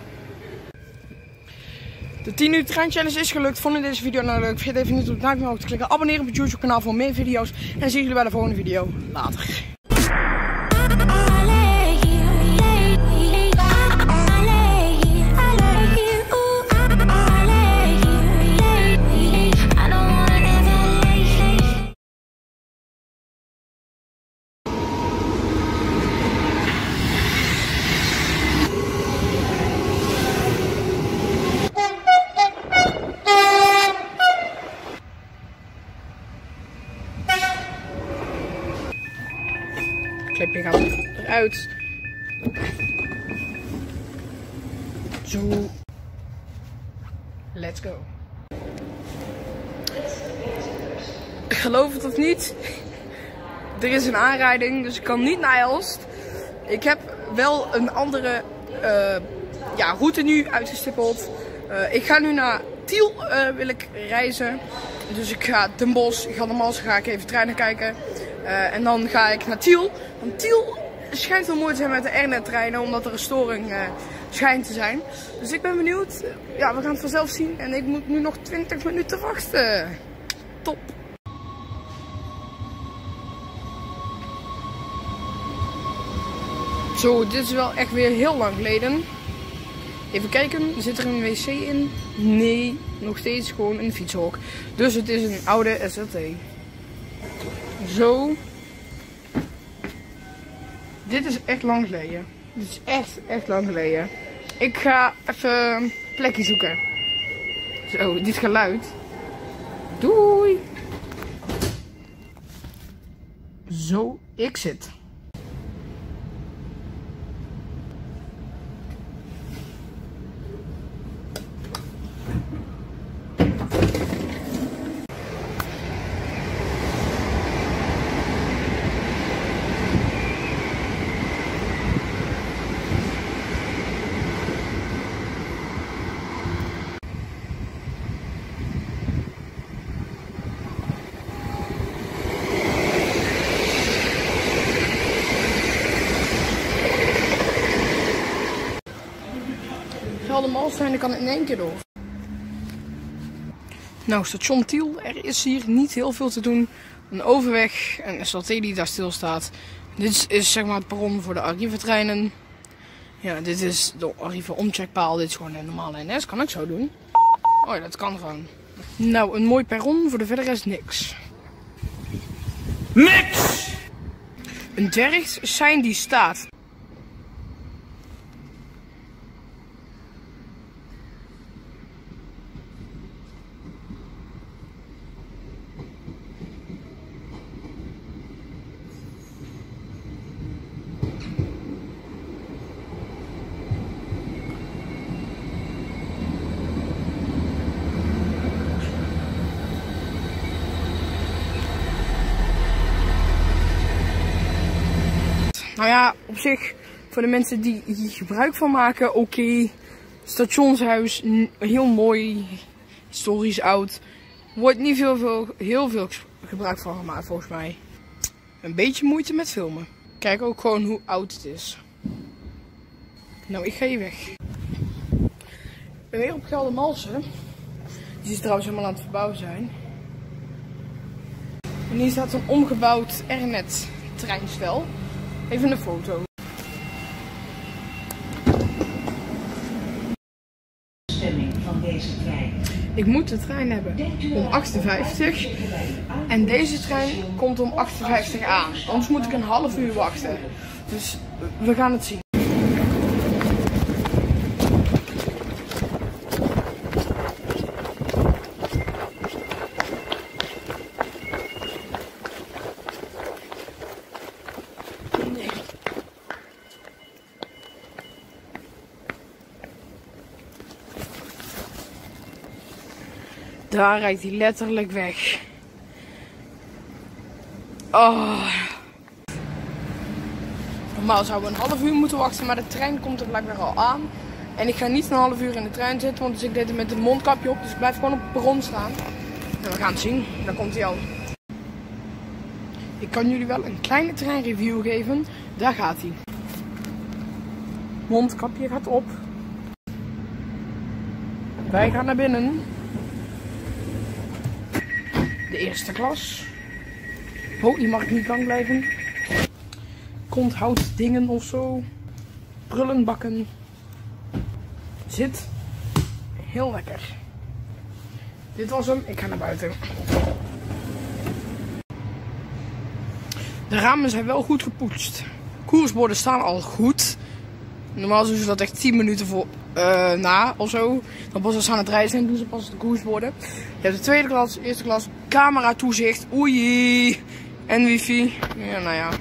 De tien uur trein challenge is gelukt. Vond je deze video nou leuk? Vergeet even niet op het duimpje omhoog te klikken. Abonneren op het YouTube kanaal voor meer video's. En dan zie jullie bij de volgende video. Later. Klepje gaat eruit. Zo. Let's go. Geloof het of niet. Er is een aanrijding, dus ik kan niet naar Elst. Ik heb wel een andere uh, ja, route nu uitgestippeld. Uh, ik ga nu naar Tiel uh, wil ik reizen. Dus ik ga Den Bosch, ik ga de Mals, ga ik even treinen kijken. Uh, en dan ga ik naar Tiel. Want Tiel schijnt wel mooi te zijn met de R N E-treinen, omdat er een storing uh, schijnt te zijn. Dus ik ben benieuwd. Ja, we gaan het vanzelf zien. En ik moet nu nog twintig minuten wachten. Top. Zo, dit is wel echt weer heel lang geleden. Even kijken, zit er een wc in? Nee, nog steeds gewoon een fietshok. Dus het is een oude S L T. Zo. Dit is echt lang geleden. Dit is echt, echt lang geleden. Ik ga even een plekje zoeken. Zo, dit geluid. Doei. Zo, ik zit. Geldermalsen zijn, dan kan het in één keer door. Nou, station Tiel, er is hier niet heel veel te doen. Een overweg en een station die daar stilstaat. Dit is zeg maar het perron voor de Arriva-treinen. Ja, dit is de Arriva omcheckpaal. Dit is gewoon een normale N S. Kan ik zo doen? Oh ja, dat kan gewoon. Nou, een mooi perron. Voor de verder is niks. Niks! Een dwergsein die staat. Nou ja, op zich, voor de mensen die hier gebruik van maken, oké. Okay. Stationshuis, heel mooi, historisch oud. Wordt niet veel, veel, heel veel gebruik van gemaakt volgens mij. Een beetje moeite met filmen. Kijk ook gewoon hoe oud het is. Nou, ik ga hier weg. Ik ben weer op Geldermalsen. Die is trouwens helemaal aan het verbouwen zijn. En hier staat een omgebouwd R net treinstel. Even een foto. Stemming van deze trein. Ik moet de trein hebben om acht uur vijftig. En deze trein komt om acht uur vijftig aan. Anders moet ik een half uur wachten. Dus we gaan het zien. Daar rijdt hij letterlijk weg. Oh. Normaal zouden we een half uur moeten wachten, maar de trein komt er blijkbaar al aan. En ik ga niet een half uur in de trein zitten, want dus ik deed het met een mondkapje op. Dus ik blijf gewoon op het perron staan. En we gaan het zien. Daar komt hij al. Ik kan jullie wel een kleine treinreview geven. Daar gaat hij. Mondkapje gaat op. Wij gaan naar binnen. De eerste klas. Oh, hier mag ik niet lang blijven. Konthoudingen of zo. Prullenbakken. Zit. Heel lekker. Dit was hem. Ik ga naar buiten. De ramen zijn wel goed gepoetst. Koersborden staan al goed. Normaal doen ze dat echt tien minuten voor, uh, na of zo. Dan pas als ze aan het rijden zijn, doen ze pas de koersborden. Je hebt de tweede klas, eerste klas, camera toezicht, oei, en wifi. Ja, nou ja.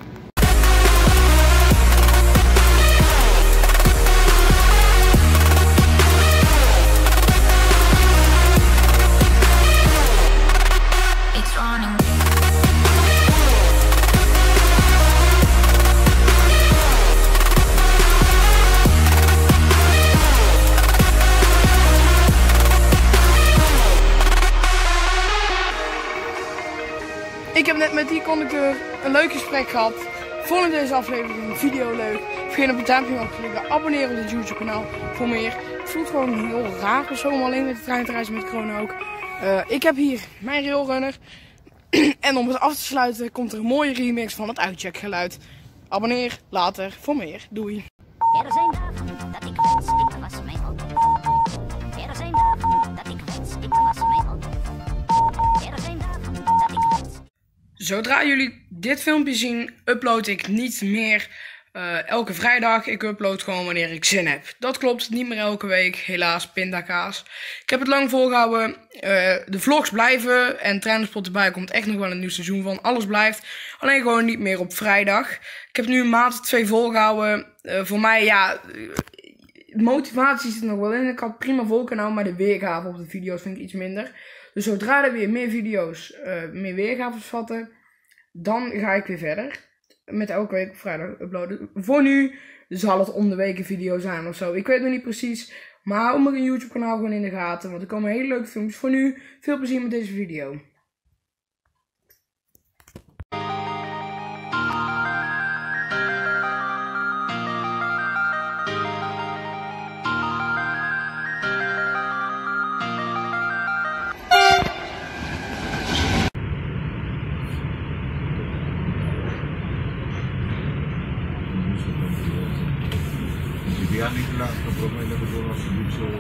Ik heb net met die conducteur een leuk gesprek gehad. Vond je deze aflevering een video leuk? Vergeet op het duimpje omhoog te klikken. Abonneer op dit YouTube kanaal voor meer. Het voelt gewoon heel raar of zo om alleen met de trein te reizen met corona ook. Uh, ik heb hier mijn railrunner. En om het af te sluiten komt er een mooie remix van het uitcheckgeluid. Abonneer later voor meer. Doei. Er zijn dagen dat ik wens ik was mijn auto. Er zijn dagen dat ik wens ik was mijn auto. Er zijn dagen dat ik wens. Zodra jullie dit filmpje zien, upload ik niet meer uh, elke vrijdag. Ik upload gewoon wanneer ik zin heb. Dat klopt, niet meer elke week. Helaas, pindakaas. Ik heb het lang volgehouden. Uh, de vlogs blijven en Treinenspot erbij komt echt nog wel een nieuw seizoen van. Alles blijft, alleen gewoon niet meer op vrijdag. Ik heb nu een maand of twee volgehouden. Uh, voor mij, ja, motivatie zit er nog wel in. Ik had prima vol kunnen houden, maar de weergave op de video's vind ik iets minder. Dus zodra er weer meer video's, uh, meer weergaves vatten, dan ga ik weer verder. Met elke week op vrijdag uploaden. Voor nu zal het om de week een video zijn of zo. Ik weet nog niet precies. Maar hou mijn YouTube kanaal gewoon in de gaten. Want er komen hele leuke filmpjes. Voor nu, veel plezier met deze video. Ja, niet de laatste probleem dat ik wel alsjeblieft zo...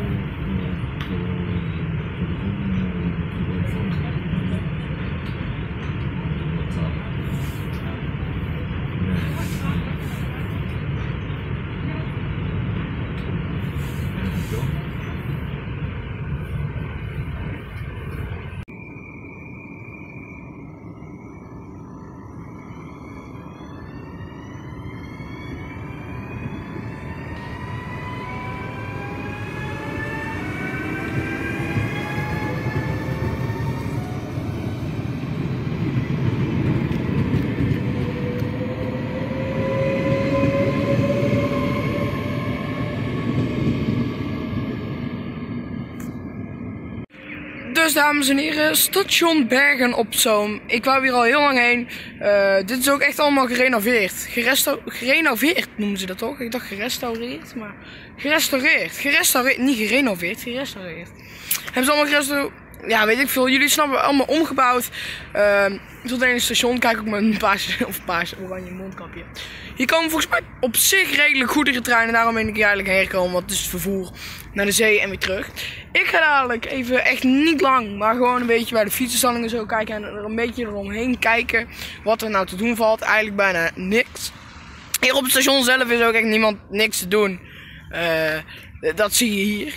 Dus dames en heren, station Bergen op Zoom. Ik wou hier al heel lang heen. Uh, dit is ook echt allemaal gerenoveerd. Geresto gerenoveerd noemen ze dat toch? Ik dacht gerestaureerd, maar gerestaureerd. Gerestaureerd, niet gerenoveerd, gerestaureerd. Hebben ze allemaal gerestaureerd? Ja, weet ik veel. Jullie snappen, allemaal omgebouwd. Uh, tot een station, kijk ook met een paasje, of paasje, oranje mondkapje. Hier komen volgens mij op zich redelijk goederentreinen. Daarom ben ik hier eigenlijk heen gekomen, want het is het vervoer naar de zee en weer terug. Ik ga dadelijk even, echt niet lang, maar gewoon een beetje bij de fietsenstallingen zo kijken. En er een beetje eromheen kijken wat er nou te doen valt. Eigenlijk bijna niks. Hier op het station zelf is ook echt niemand niks te doen. Uh, dat zie je hier.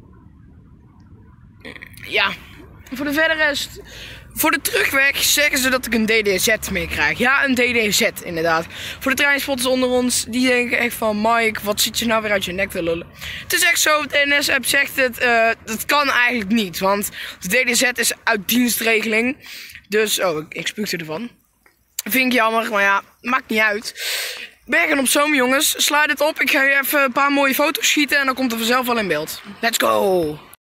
Ja, voor de verdere rest... Voor de terugweg zeggen ze dat ik een D D Z mee krijg. Ja, een D D Z inderdaad. Voor de treinspotters onder ons, die denken echt van... Mike, wat zit je nou weer uit je nek te lullen? Het is echt zo, de N S-app zegt het, uh, dat kan eigenlijk niet. Want de D D Z is uit dienstregeling. Dus, oh, ik, ik spuugde ervan. Vind ik jammer, maar ja, maakt niet uit. Bergen op Zoom, jongens. Sla dit op, ik ga je even een paar mooie foto's schieten en dan komt er vanzelf wel in beeld. Let's go!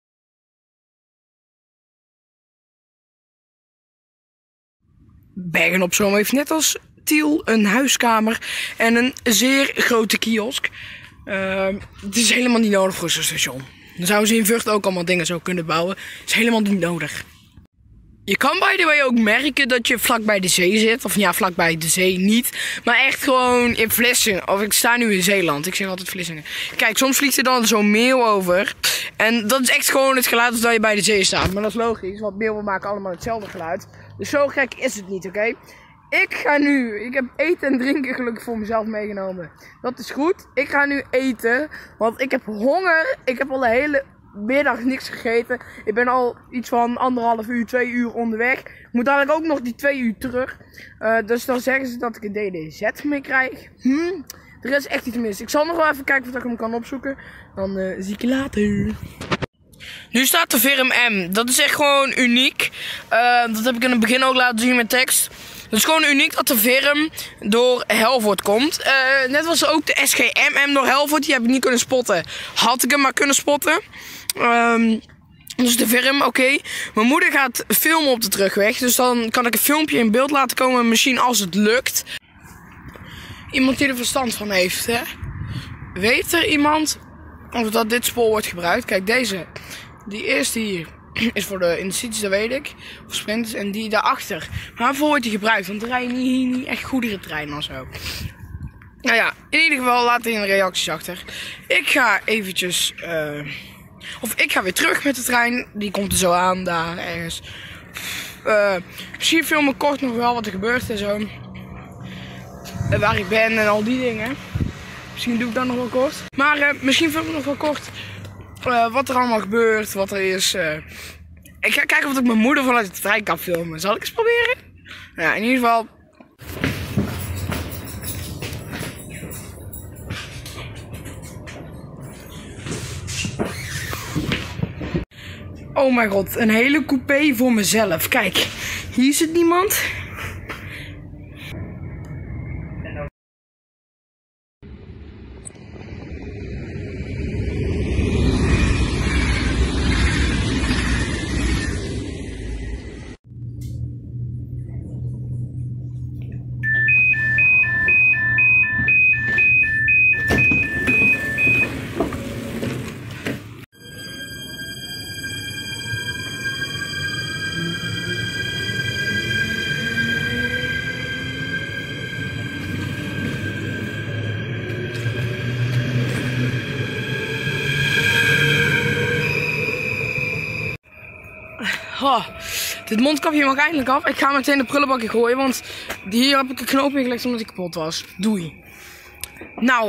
Bergen op Zoom heeft net als Tiel een huiskamer en een zeer grote kiosk. Uh, het is helemaal niet nodig voor zo'n station. Dan zouden ze in Vught ook allemaal dingen zo kunnen bouwen. Het is helemaal niet nodig. Je kan by the way ook merken dat je vlak bij de zee zit. Of ja, vlak bij de zee niet. Maar echt gewoon in Vlissingen. Of ik sta nu in Zeeland. Ik zeg altijd Vlissingen. Kijk, soms vliegt er dan zo'n meeuw over. En dat is echt gewoon het geluid als dat je bij de zee staat. Maar dat is logisch, want meeuwen maken allemaal hetzelfde geluid. Dus zo gek is het niet, oké? Okay? Ik ga nu, ik heb eten en drinken gelukkig voor mezelf meegenomen. Dat is goed. Ik ga nu eten, want ik heb honger. Ik heb al de hele middag niks gegeten. Ik ben al iets van anderhalf uur, twee uur onderweg. Ik moet dadelijk ook nog die twee uur terug. Uh, dus dan zeggen ze dat ik een D D Z mee krijg. Hm? Er is echt iets mis. Ik zal nog wel even kijken of ik hem kan opzoeken. Dan uh, zie ik je later. Nu staat de Virm M. Dat is echt gewoon uniek. Uh, dat heb ik in het begin ook laten zien met tekst. Het is gewoon uniek dat de Virm door Helvoort komt. Uh, net was ook de S G M M door Helvoort. Die heb ik niet kunnen spotten. Had ik hem maar kunnen spotten. Um, dus de Virm, oké. Okay. Mijn moeder gaat filmen op de terugweg. Dus dan kan ik een filmpje in beeld laten komen. Misschien als het lukt. Iemand die er verstand van heeft, hè. Weet er iemand of dat dit spoor wordt gebruikt? Kijk, deze. Die eerste hier is voor de Intercities, dat weet ik. Of sprinters. En die daarachter. Maar waarvoor wordt die gebruikt? Want er rijden niet, niet echt goederentreinen of zo. Nou ja, in ieder geval laat in de reacties achter. Ik ga eventjes... Uh, of ik ga weer terug met de trein. Die komt er zo aan, daar ergens. Uh, misschien film ik kort nog wel wat er gebeurt en zo. Uh, waar ik ben en al die dingen. Misschien doe ik dat nog wel kort. Maar uh, misschien film ik nog wel kort... Uh, wat er allemaal gebeurt, wat er is. Uh, ik ga kijken of ik mijn moeder vanuit de trein kan filmen. Zal ik eens proberen? Ja, in ieder geval. Oh mijn god, een hele coupé voor mezelf. Kijk, hier zit niemand. Oh, dit mondkapje mag eindelijk af. Ik ga meteen de prullenbakje gooien, want hier heb ik een knoop in gelegd omdat hij kapot was. Doei. Nou.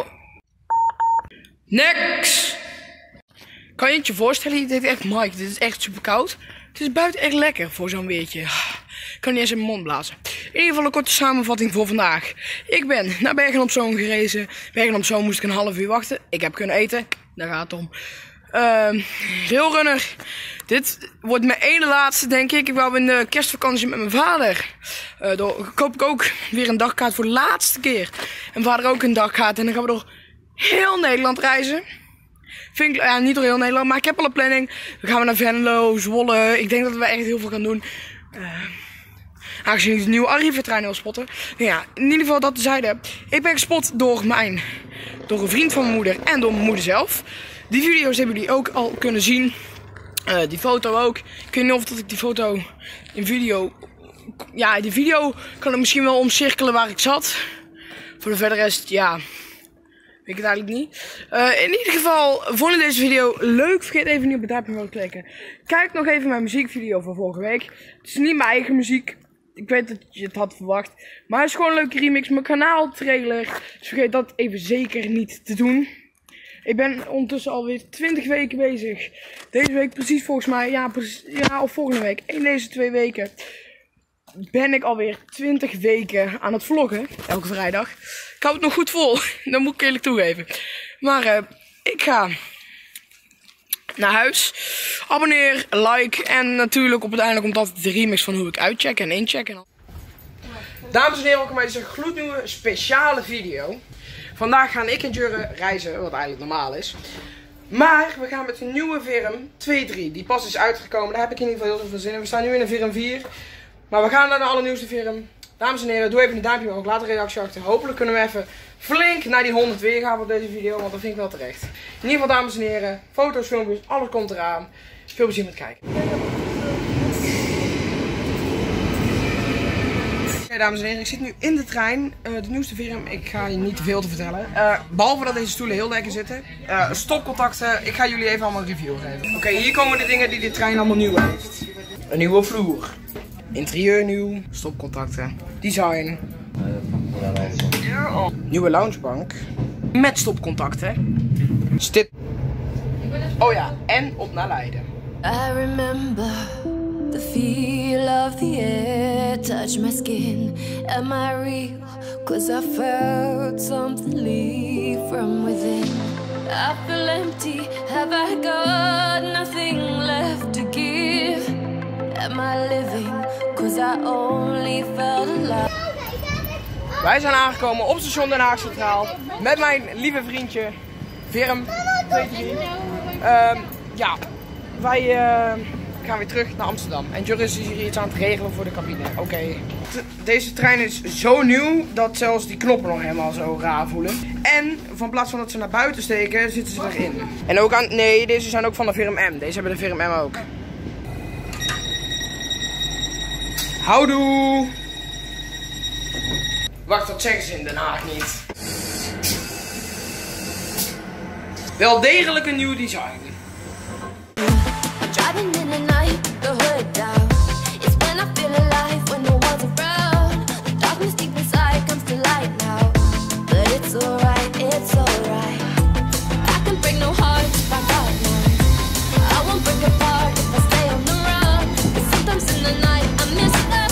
Next. Kan je het je voorstellen? Dit is echt Mike. Dit is echt super koud. Het is buiten echt lekker voor zo'n weertje. Ik kan niet eens in mijn mond blazen. In ieder geval een korte samenvatting voor vandaag. Ik ben naar Bergen op Zoom gerezen. Bergen op Zoom moest ik een half uur wachten. Ik heb kunnen eten. Daar gaat het om. Uh, Railrunner. Dit wordt mijn ene laatste, denk ik. Ik wou in de kerstvakantie met mijn vader. Uh, door koop ik ook weer een dagkaart voor de laatste keer. En vader ook een dagkaart. En dan gaan we door heel Nederland reizen. Vind ik, ja, niet door heel Nederland, maar ik heb al een planning. Dan gaan we naar Venlo, Zwolle. Ik denk dat we echt heel veel gaan doen. Uh, aangezien ik de nieuwe Arriva-trein wil spotten. Nou ja, in ieder geval dat tezijde. Ik ben gespot door mijn, door een vriend van mijn moeder en door mijn moeder zelf. Die video's hebben jullie ook al kunnen zien. Uh, die foto ook. Ik weet niet of dat ik die foto in video... Ja, die video kan ik misschien wel omcirkelen waar ik zat. Voor de verder rest, ja... Weet ik het eigenlijk niet. Uh, in ieder geval, vond je deze video leuk? Vergeet even niet op het duimpje te klikken. Kijk nog even mijn muziekvideo van vorige week. Het is niet mijn eigen muziek. Ik weet dat je het had verwacht. Maar het is gewoon een leuke remix. Mijn kanaal trailer. Dus vergeet dat even zeker niet te doen. Ik ben ondertussen alweer twintig weken bezig. Deze week precies volgens mij. Ja, precies, ja of volgende week. In deze twee weken ben ik alweer twintig weken aan het vloggen. Elke vrijdag. Ik hou het nog goed vol. Dat moet ik eerlijk toegeven. Maar uh, ik ga naar huis. Abonneer, like. En natuurlijk op het einde komt altijd de remix van hoe ik uitcheck en incheck. En dames en heren, welkom bij deze gloednieuwe speciale video. Vandaag gaan ik en Jurre reizen. Wat eigenlijk normaal is. Maar we gaan met een nieuwe Virm twee drie. Die pas is uitgekomen. Daar heb ik in ieder geval heel veel zin in. We staan nu in een Virm vier. Maar we gaan naar de allernieuwste Virm. Dames en heren, doe even een duimpje omhoog, laat een reactie achter. Hopelijk kunnen we even flink naar die honderd weergaan op deze video, want dat vind ik wel terecht. In ieder geval, dames en heren, foto's, filmpjes, alles komt eraan. Veel plezier met kijken. Oké, dames en heren, ik zit nu in de trein, uh, de nieuwste Virm. Ik ga je niet te veel te vertellen. Uh, behalve dat deze stoelen heel lekker zitten. Uh, stopcontacten, ik ga jullie even allemaal een review geven. Oké, hier komen de dingen die de trein allemaal nieuw heeft. Een nieuwe vloer. Interieur nieuw, stopcontacten, design, nieuwe loungebank met stopcontacten, stip. Oh ja, en op naar Leiden. I remember the feel of the air touch my skin. Am I real? Cause I felt something leave from within. I feel empty, have I got nothing left to give? Am I living? Cause I only felt alive. Wij zijn aangekomen op station Den Haag Centraal met mijn lieve vriendje Virm twee drie. Um, ja, wij uh, gaan weer terug naar Amsterdam. En Jurre is hier iets aan het regelen voor de cabine. Oké. Okay. Deze trein is zo nieuw dat zelfs die knoppen nog helemaal zo raar voelen. En van plaats van dat ze naar buiten steken, zitten ze erin. En ook aan, nee, deze zijn ook van de Virm M. Deze hebben de Virm M ook. Houdoe! Wacht, dat zeggen ze in Den Haag niet. Wel degelijk een nieuw design. Driving in the night, the hood down. It's when I feel alive, when no one's around. The darkness deep inside comes to light now. But it's alright, it's alright. I can break no heart if I got none. I won't break apart if I stay on the run. But sometimes in the night I miss the sun.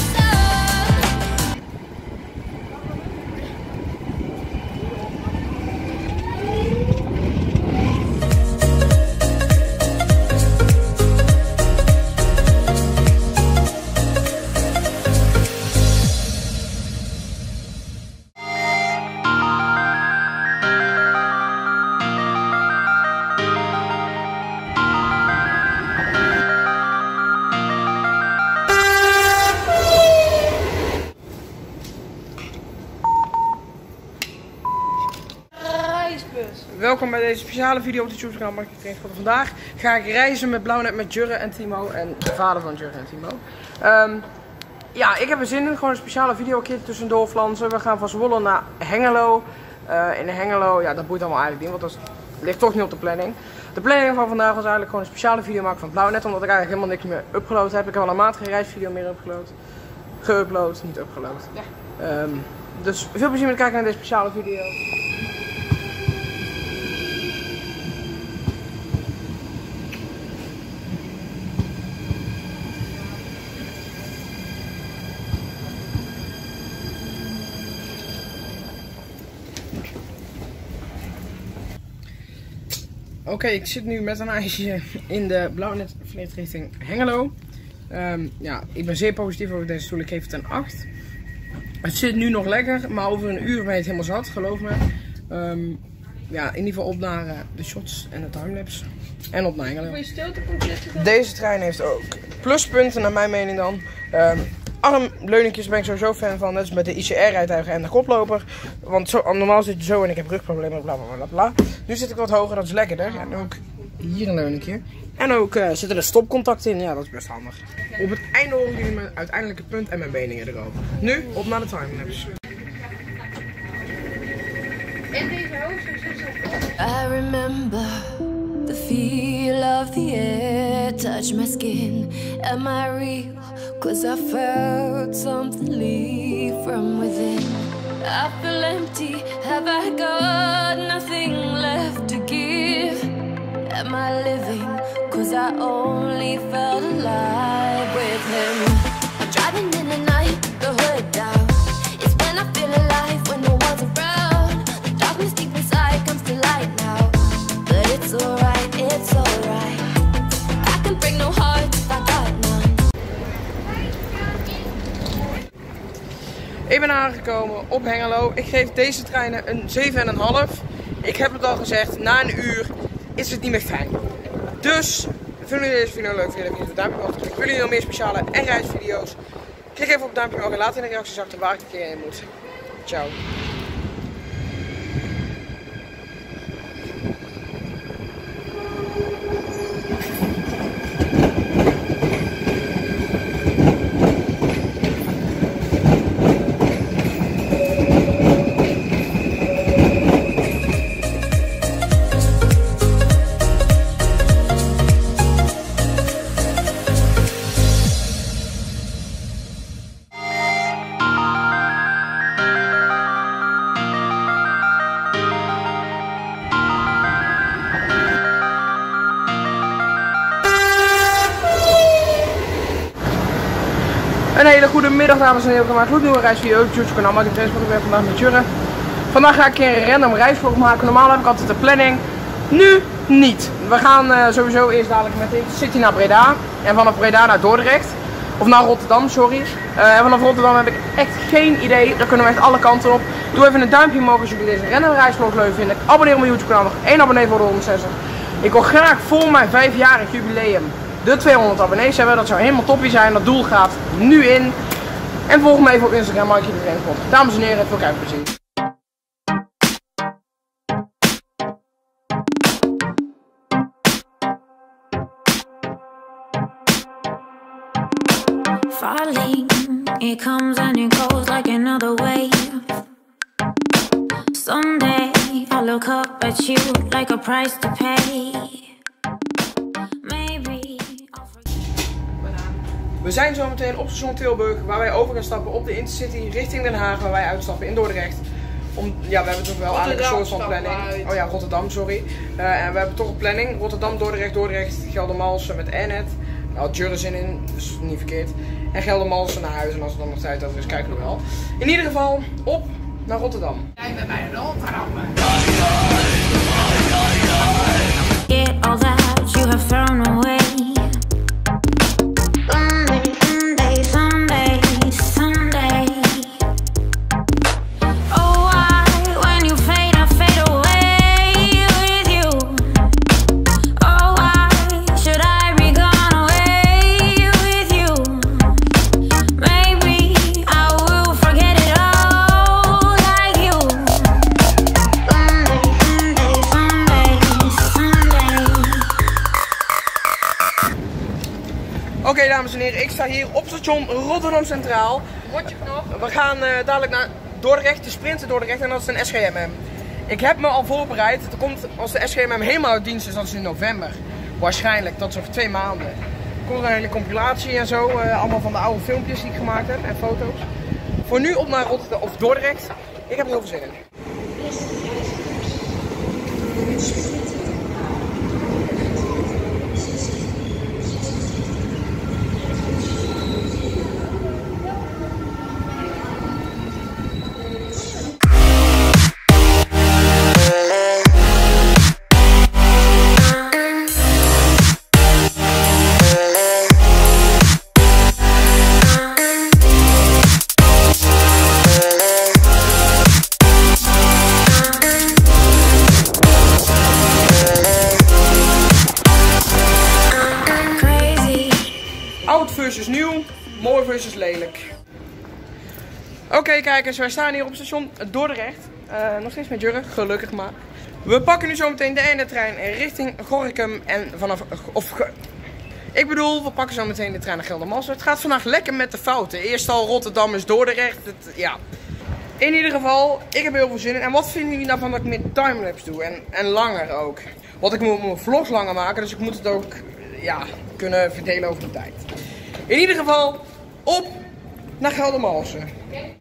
Welkom bij deze speciale video op het YouTube kanaal Marketing Trainingspot. Vandaag ga ik reizen met Blauwnet met Jurre en Timo en de vader van Jurre en Timo. Um, ja, ik heb er zin in. Gewoon een speciale video, een keer tussendoor flansen. We gaan van Zwolle naar Hengelo. Uh, in Hengelo, ja dat boeit allemaal eigenlijk niet, want dat is ligt toch niet op de planning. De planning van vandaag was eigenlijk gewoon een speciale video maken van Blauwnet, omdat ik eigenlijk helemaal niks meer upgeload heb. Ik heb al een maand geen reisvideo meer upgeload. Geüpload, niet upgeload. Ja. Um, dus veel plezier met kijken naar deze speciale video. Oké, okay, ik zit nu met een ijsje in de Blauwnet vliegt richting Hengelo. Um, ja, ik ben zeer positief over deze stoel. Ik geef het een acht. Het zit nu nog lekker, maar over een uur ben je het helemaal zat, geloof me. Um, ja, in ieder geval op naar uh, de shots en de timelapse. En op naar Hengelo. Deze trein heeft ook pluspunten, naar mijn mening dan. Um, Armleuningjes ben ik sowieso fan van, net als met de I C R-rijtuigen en de koploper. Want zo, normaal zit je zo en ik heb rugproblemen, bla bla bla bla. Nu zit ik wat hoger, dat is lekkerder. Ja, en ook hier een leuningje. En ook uh, zitten er stopcontacten in, ja dat is best handig. Op het einde horen jullie mijn uiteindelijke punt en mijn beningen erover. Nu op naar de timelapse. I remember the feel of the air touch my skin. Am I real? Cause I felt something leave from within. I feel empty, have I got nothing left to give? Am I living? Cause I only felt alive with him. I'm driving in the night, the hood down. It's when I feel alive, when no one's around. The darkness deep inside comes to light now. But it's alright, it's alright. I can break no heart if I got none. Ik ben aangekomen op Hengelo. Ik geef deze treinen een zeven komma vijf. Ik heb het al gezegd, na een uur is het niet meer fijn. Dus, vinden jullie deze video leuk? Vergeet even een duimpje omhoog te klikken. Willen jullie nog meer speciale en reisvideo's? Klik even op het duimpje omhoog en laat in de reacties achter waar ik een keer in moet. Ciao. Een hele goede middag dames en heren, maar een gloednieuwe reisvideo op het YouTube kanaal. Maar ik ben vandaag met Jurre. Vandaag ga ik een random reisvlog maken. Normaal heb ik altijd de planning. Nu niet. We gaan uh, sowieso eerst dadelijk met de City naar Breda. En vanaf Breda naar Dordrecht. Of naar Rotterdam, sorry. Uh, en vanaf Rotterdam heb ik echt geen idee. Daar kunnen we echt alle kanten op. Doe even een duimpje omhoog als jullie deze random reisvlog leuk vinden. Abonneer op mijn YouTube kanaal. Nog één abonnee voor de honderdzestig. Ik wil graag voor mijn vijfjarig jubileum de tweehonderd abonnees hebben. Dat zou helemaal toppie zijn. Dat doel gaat nu in. En volg me even op Instagram, Mike de Trainspot. Dames en heren, veel kijkplezier. Falling, it comes and it goes like another wave. Someday I'll look up at you like a price to pay. We zijn zometeen op station Tilburg, waar wij over gaan stappen op de Intercity richting Den Haag, waar wij uitstappen in Dordrecht. Om, ja, we hebben toch wel eigenlijk een soort van planning. Uit. Oh ja, Rotterdam, sorry. Uh, en we hebben toch een planning. Rotterdam, Dordrecht, Dordrecht, Geldermalsen met Enet. Nou, Jurre zin in, dus niet verkeerd. En Geldermalsen naar huis, en als er dan nog tijd over is, kijken we wel. In ieder geval, op naar Rotterdam. Jij bent bij Rotterdam. Get all that you have thrown away. Oké okay, dames en heren, ik sta hier op station Rotterdam Centraal. We gaan uh, dadelijk naar Dordrecht, de sprinten Dordrecht en dat is een S G M M. Ik heb me al voorbereid. Het komt, als de S G M M helemaal uit dienst is, dat is in november. Waarschijnlijk, dat is over twee maanden. Er komt er een hele compilatie en zo. Uh, allemaal van de oude filmpjes die ik gemaakt heb en foto's. Voor nu op naar Rotterdam of Dordrecht. Ik heb er heel veel zin in. Oud versus nieuw, mooi versus lelijk. Oké okay, kijkers, wij staan hier op station Dordrecht. Uh, nog steeds met Jurre, gelukkig maar. We pakken nu zometeen de ene trein richting Gorinchem en vanaf... Of, ik bedoel, we pakken zometeen de trein naar Geldermalsen. Het gaat vandaag lekker met de fouten. Eerst al Rotterdam is Dordrecht. Het, ja. In ieder geval, ik heb heel veel zin in. En wat vinden jullie nou van dat ik meer timelapse doe? En, en langer ook. Want ik moet mijn vlogs langer maken, dus ik moet het ook ja, kunnen verdelen over de tijd. In ieder geval, op naar Geldermalsen. Okay.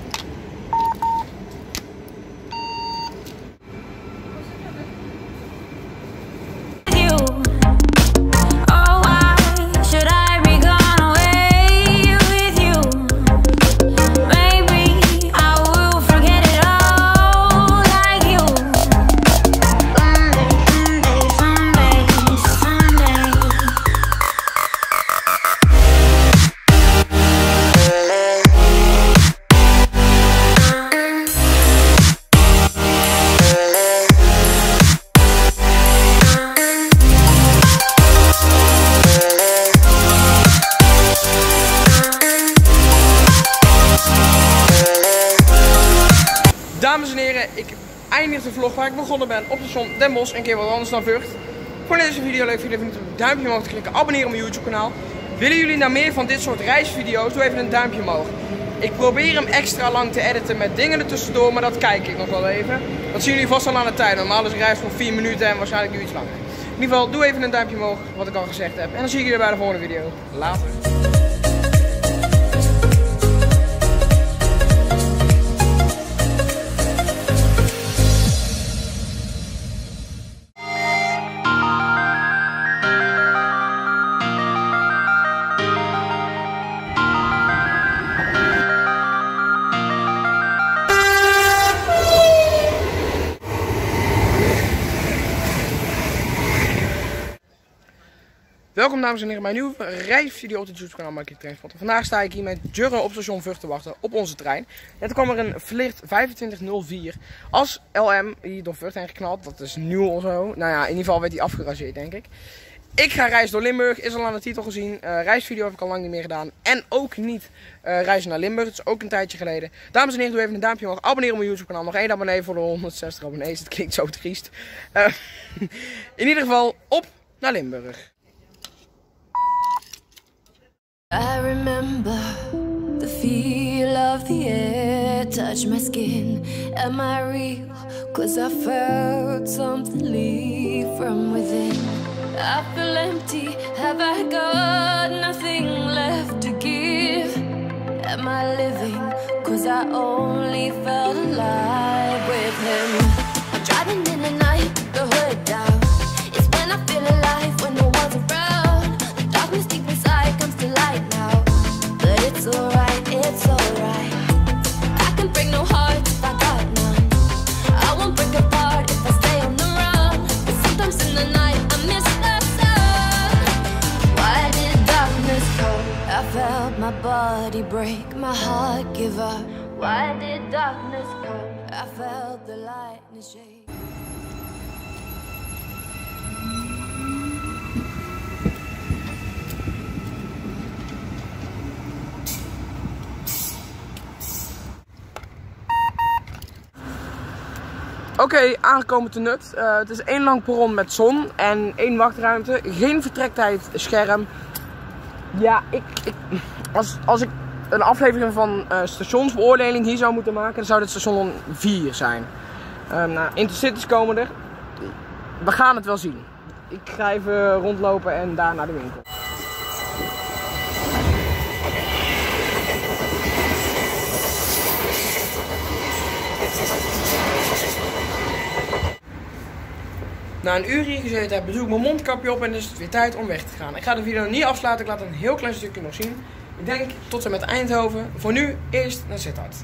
Dames en heren, ik eindig de vlog waar ik begonnen ben op station Den Bosch. Een keer wat anders dan Vught. Vond je deze video leuk? Vind je het op het duimpje omhoog te klikken. Abonneren op mijn YouTube kanaal. Willen jullie nou meer van dit soort reisvideo's? Doe even een duimpje omhoog. Ik probeer hem extra lang te editen met dingen er tussendoor, maar dat kijk ik nog wel even. Dat zien jullie vast al aan de tijd. Normaal is een reis van vier minuten en waarschijnlijk nu iets langer. In ieder geval, doe even een duimpje omhoog, wat ik al gezegd heb. En dan zie ik jullie bij de volgende video. Later. Welkom dames en heren bij een nieuwe reisvideo op het YouTube kanaal Markie Transport. Vandaag sta ik hier met Jurre op station Vught te wachten op onze trein. Net kwam er een Vlirt vijfentwintig nul vier als L M hier door Vught heen geknald. Dat is nieuw of zo. Nou ja, in ieder geval werd hij afgerageerd denk ik. Ik ga reizen door Limburg, is al aan de titel gezien. Uh, reisvideo heb ik al lang niet meer gedaan. En ook niet uh, reizen naar Limburg, dat is ook een tijdje geleden. Dames en heren, doe even een duimpje omhoog. Abonneer op mijn YouTube kanaal. Nog één abonnee voor de honderdzestig abonnees. Dat klinkt zo triest. Uh, in ieder geval, op naar Limburg. I remember the feel of the air touch my skin. Am I real? Cause I felt something leave from within. I feel empty, have I got nothing left to give? Am I living? Cause I only felt alive with him. I'm driving in the night, the hood down. It's when I feel alive, when no one's around. The darkness deep inside comes to light now. But it's alright, it's alright. I can break no heart if I got none. I won't break apart if I stay on the run. But sometimes in the night I miss the sun. Why did darkness come? I felt my body break, my heart give up. Why did darkness come? I felt the lightning shake. Oké, okay, aangekomen te Nut. Uh, het is één lang perron met zon en één wachtruimte. Geen vertrektijd scherm. Ja, ik, ik, als, als ik een aflevering van uh, stationsbeoordeling hier zou moeten maken, dan zou dit station vier zijn. Um, nou, Intercities komen er. We gaan het wel zien. Ik ga even rondlopen en daar naar de winkel. Na een uur hier gezeten heb, doe ik mijn mondkapje op en is het weer tijd om weg te gaan. Ik ga de video nog niet afsluiten, ik laat een heel klein stukje nog zien. Ik denk tot en met Eindhoven. Voor nu eerst naar Sittard.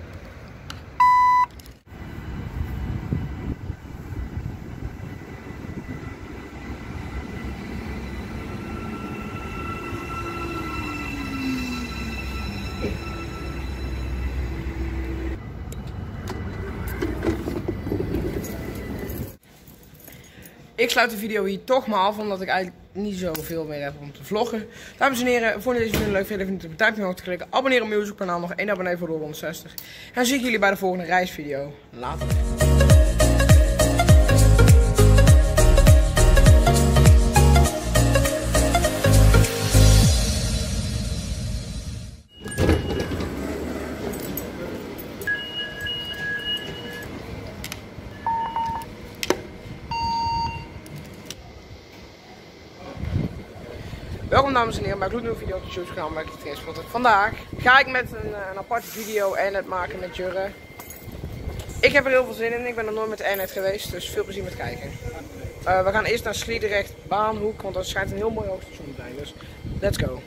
Ik sluit de video hier toch maar af, omdat ik eigenlijk niet zoveel meer heb om te vloggen. Dames en heren, vond je deze video leuk? Vergeet even niet op het duimpje omhoog te klikken. Abonneer op mijn YouTube kanaal. Nog één abonnee voor de honderdzestig. En dan zie ik jullie bij de volgende reisvideo. Later. Welkom dames en heren bij een gloednieuwe video op het YouTube kanaal waar ik het eens spotten. Vandaag ga ik met een, een aparte video Eindheid maken met Jurre. Ik heb er heel veel zin in, ik ben nog nooit met de Eindheid geweest, dus veel plezier met kijken. Uh, we gaan eerst naar Sliedrecht Baanhoek, want dat schijnt een heel mooi hoogstation te zijn, dus let's go.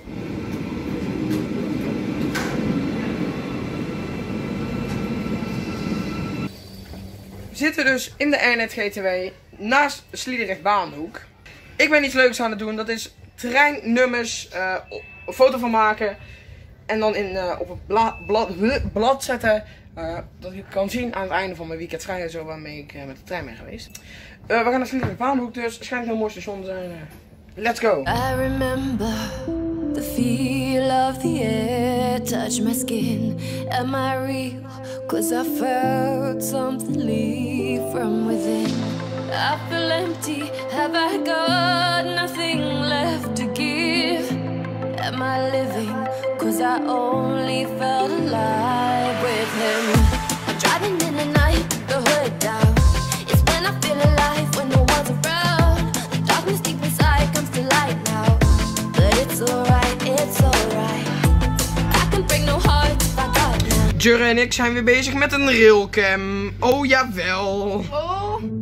We zitten dus in de Eindheid G T W naast Sliedrecht Baanhoek. Ik ben iets leuks aan het doen, dat is treinnummers, uh, een foto van maken en dan in, uh, op het bla blad, blad zetten, uh, dat ik kan zien aan het einde van mijn weekend trein en zo waarmee ik uh, met de trein ben geweest. Uh, we gaan naar Sliedrecht Baanhoek, dus het schijnt een heel mooi station te zijn. Uh, let's go! I remember the feel of the air touch my skin. Am I real? Cause I felt something leave from within. I feel empty, have I got nothing left to give? Am I living? Cause I only felt alive with him. I'm driving in the night, the hood down. It's when I feel alive, when no one's around. The darkness deep inside comes to light now. But it's alright, it's alright. I can break no heart if I got none. Jurre en ik zijn weer bezig met een railcam. Oh jawel. Oh.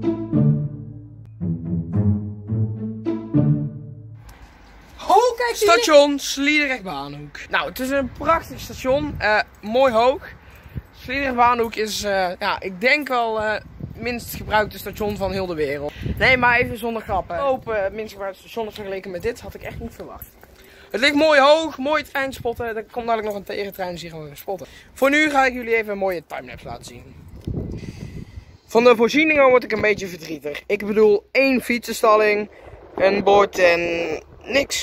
Station Sliedrecht Baanhoek. Nou, het is een prachtig station. Uh, mooi hoog. Sliedrecht Baanhoek is, uh, ja, ik denk wel uh, minst gebruikte station van heel de wereld. Nee, maar even zonder grappen. Open uh, minst gebruikte station vergeleken met dit had ik echt niet verwacht. Het ligt mooi hoog, mooi trein spotten. Er komt dadelijk nog een tegentrein, dus die gaan we spotten. Voor nu ga ik jullie even een mooie timelapse laten zien. Van de voorzieningen word ik een beetje verdrietig. Ik bedoel één fietsenstalling, een bord en niks.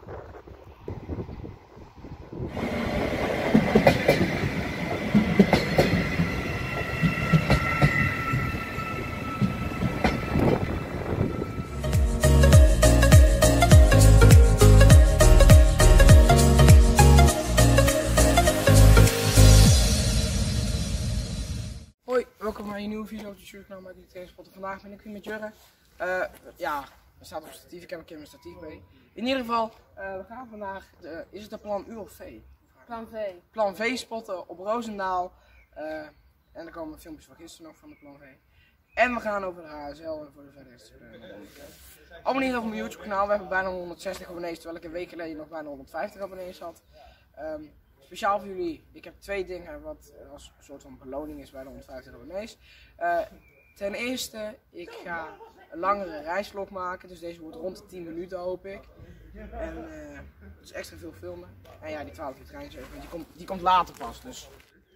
Hoi, welkom bij een nieuwe video op de YouTube kanaal met die spotten. Vandaag ben ik weer met Jurre. Uh, ja, er staat op statief, ik heb een keer mijn statief mee. In ieder geval, uh, we gaan vandaag, de, is het de plan U of V? Plan V. Plan V spotten op Roosendaal. Uh, en er komen filmpjes van gisteren nog van de Plan V. En we gaan over de H S L en voor de verder. Uh, abonneer op mijn YouTube kanaal, we hebben bijna honderdzestig abonnees, terwijl ik een week geleden nog bijna honderdvijftig abonnees had. Um, Speciaal voor jullie, ik heb twee dingen wat als een soort van beloning is bij de honderdvijftig abonnees. Uh, ten eerste, ik ga een langere reisvlog maken, dus deze wordt rond de tien minuten hoop ik. En uh, dus extra veel filmen. En ja, die twaalf uur trein, die komt, die komt later pas. Dus.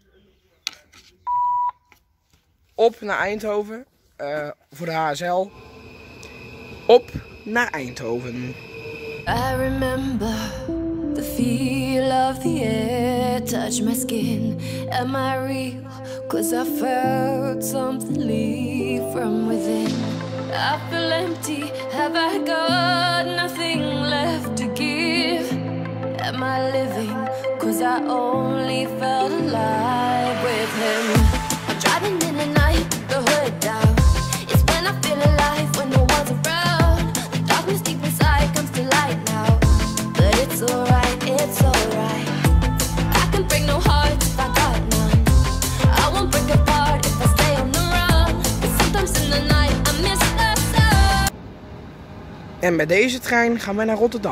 Op naar Eindhoven, uh, voor de H S L. Op naar Eindhoven. I remember the feel of the air touch my skin. Am I real? Cause I felt something leave from within. I feel empty, have I got nothing left to give? Am I living? Cause I only felt alive with him. I'm driving in the night, the hood down. En met deze trein gaan wij naar Rotterdam.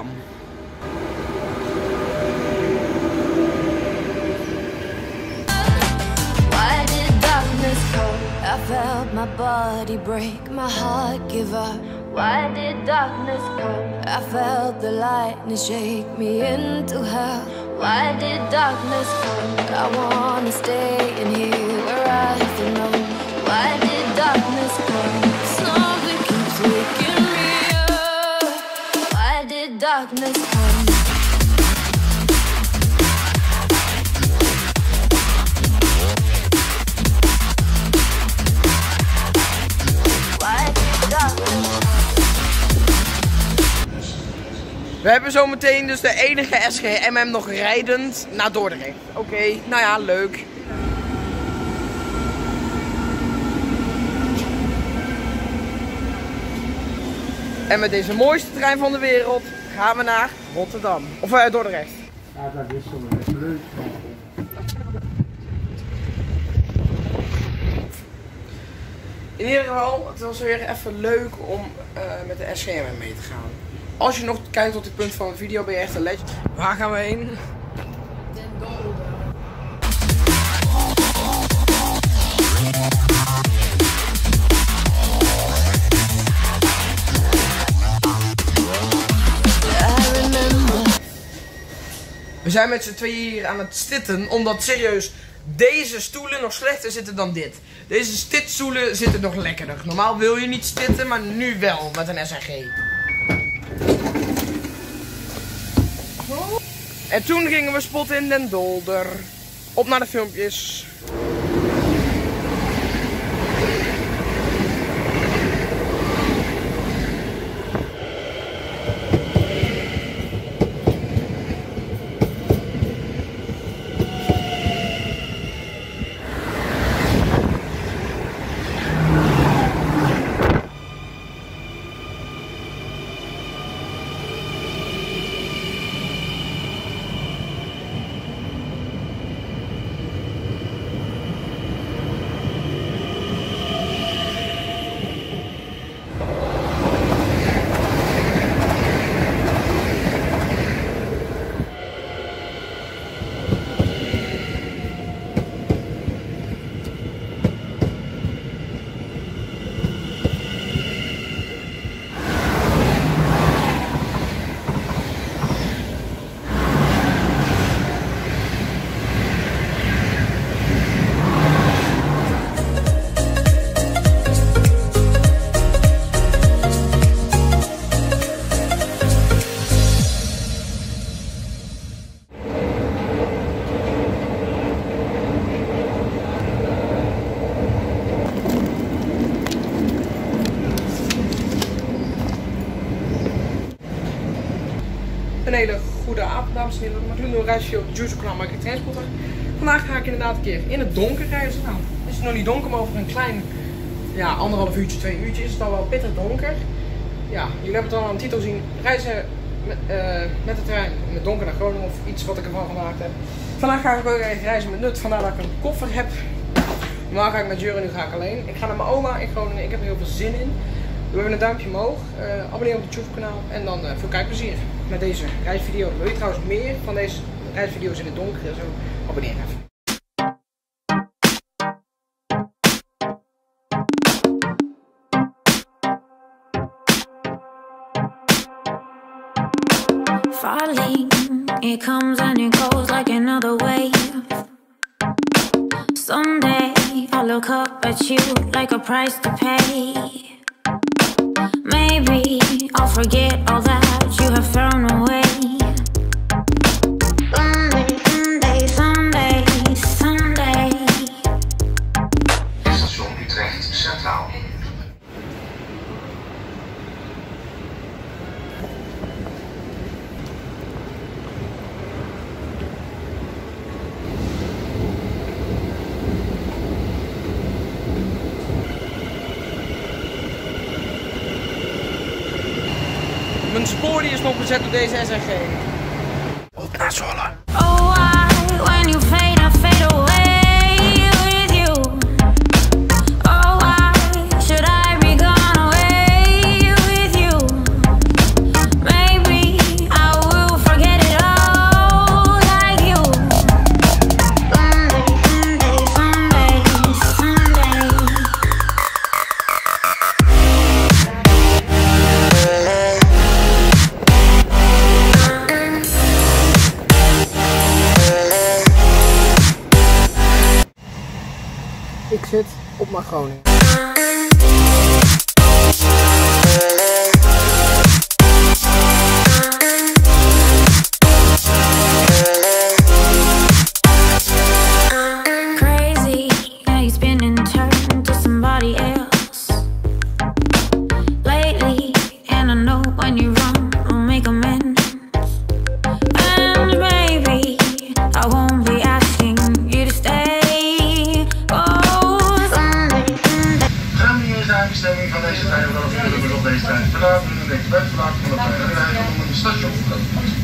Why did darkness come? I felt my body break, my heart give up. Why did darkness come? I felt the lightning shake me into hell. Why did darkness come? I wanna stay in here where I feel known. Why did darkness come? Something keeps waking me up. Why did darkness come? Why did darkness come? We hebben zometeen dus de enige S G M M nog rijdend naar Dordrecht. Oké, okay, nou ja, leuk. En met deze mooiste trein van de wereld gaan we naar Rotterdam. Of uh, Dordrecht. Ja, dat is zo even leuk. In ieder geval, het was weer even leuk om uh, met de S G M M mee te gaan. Als je nog kijkt tot dit punt van de video, ben je echt een legend. Waar gaan we heen? Den Dolder. We zijn met z'n tweeën hier aan het stitten, omdat serieus deze stoelen nog slechter zitten dan dit. Deze stitstoelen zitten nog lekkerder. Normaal wil je niet stitten, maar nu wel met een S R G. En toen gingen we spotten in Den Dolder. Op naar de filmpjes. Een hele goede avond, dames en heren. Ik doe een reisje op de YouTube kanaal Michael Transporter. Vandaag ga ik inderdaad een keer in het donker reizen. Nou, het is nog niet donker, maar over een klein ja, anderhalf uurtje, twee uurtjes is het al wel pittig donker. Ja, jullie hebben het al aan de titel zien. Reizen met, uh, met de trein in het donker naar Groningen of iets wat ik ervan gemaakt heb. Vandaag ga ik ook even reizen met Nut, vandaar dat ik een koffer heb. Normaal ga ik met Jur en nu ga ik alleen. Ik ga naar mijn oma in Groningen, ik heb er heel veel zin in. Doe even een duimpje omhoog, uh, abonneer op het YouTube kanaal en dan uh, veel kijkplezier met deze reisvideo. Wil je trouwens meer van deze reisvideo's in het donker en zo, abonneer even. Falling, it comes and it goes like another wave. Someday I look up at you like a price to pay. Maybe I'll forget all that you have thrown away. Someday, someday, someday, someday. Station Utrecht Centraal. Mijn spoor die is nog bezet door deze S R G. Op naar Zwolle. Oh, why, when you fade, I fade away with you. Oh, why should I be gone away with you? op naar Groningen. Bestemming van deze trein wel natuurlijk op deze trein verlaten. Nu weet je bij het verlaten van de trein en rijden om een station te gaan.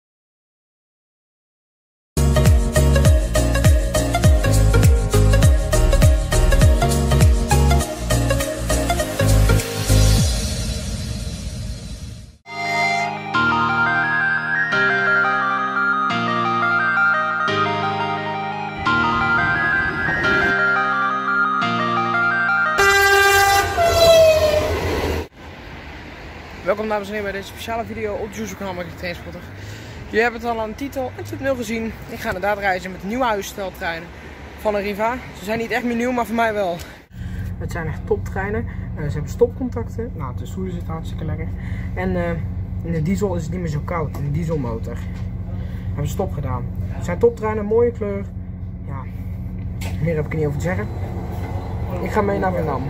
Welkom dames en heren bij deze speciale video op de YouTube-kanaal Marketing Trainspotter. Jullie hebben het al aan de titel en thumbnail gezien. Ik ga inderdaad reizen met nieuwe huissteltreinen van Arriva. Ze zijn niet echt meer nieuw, maar voor mij wel. Het zijn echt toptreinen. Uh, ze hebben stopcontacten. Nou, de stoelen zitten hartstikke lekker. En uh, in de diesel is het niet meer zo koud. In de dieselmotor hebben ze stop gedaan. Het zijn toptreinen, mooie kleur. Ja, meer heb ik er niet over te zeggen. Ik ga mee naar Vietnam.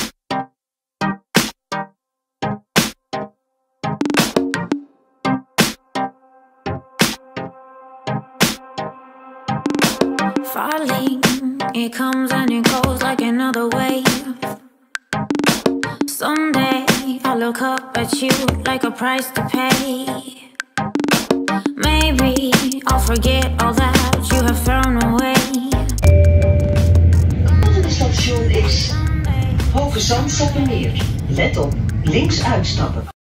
Falling, it comes and it goes like another wave. Someday I'll look up at you like a price to pay. Maybe I'll forget all that you have thrown away. Het station is Hoge Zand Sappemeer. Let op, links uitstappen.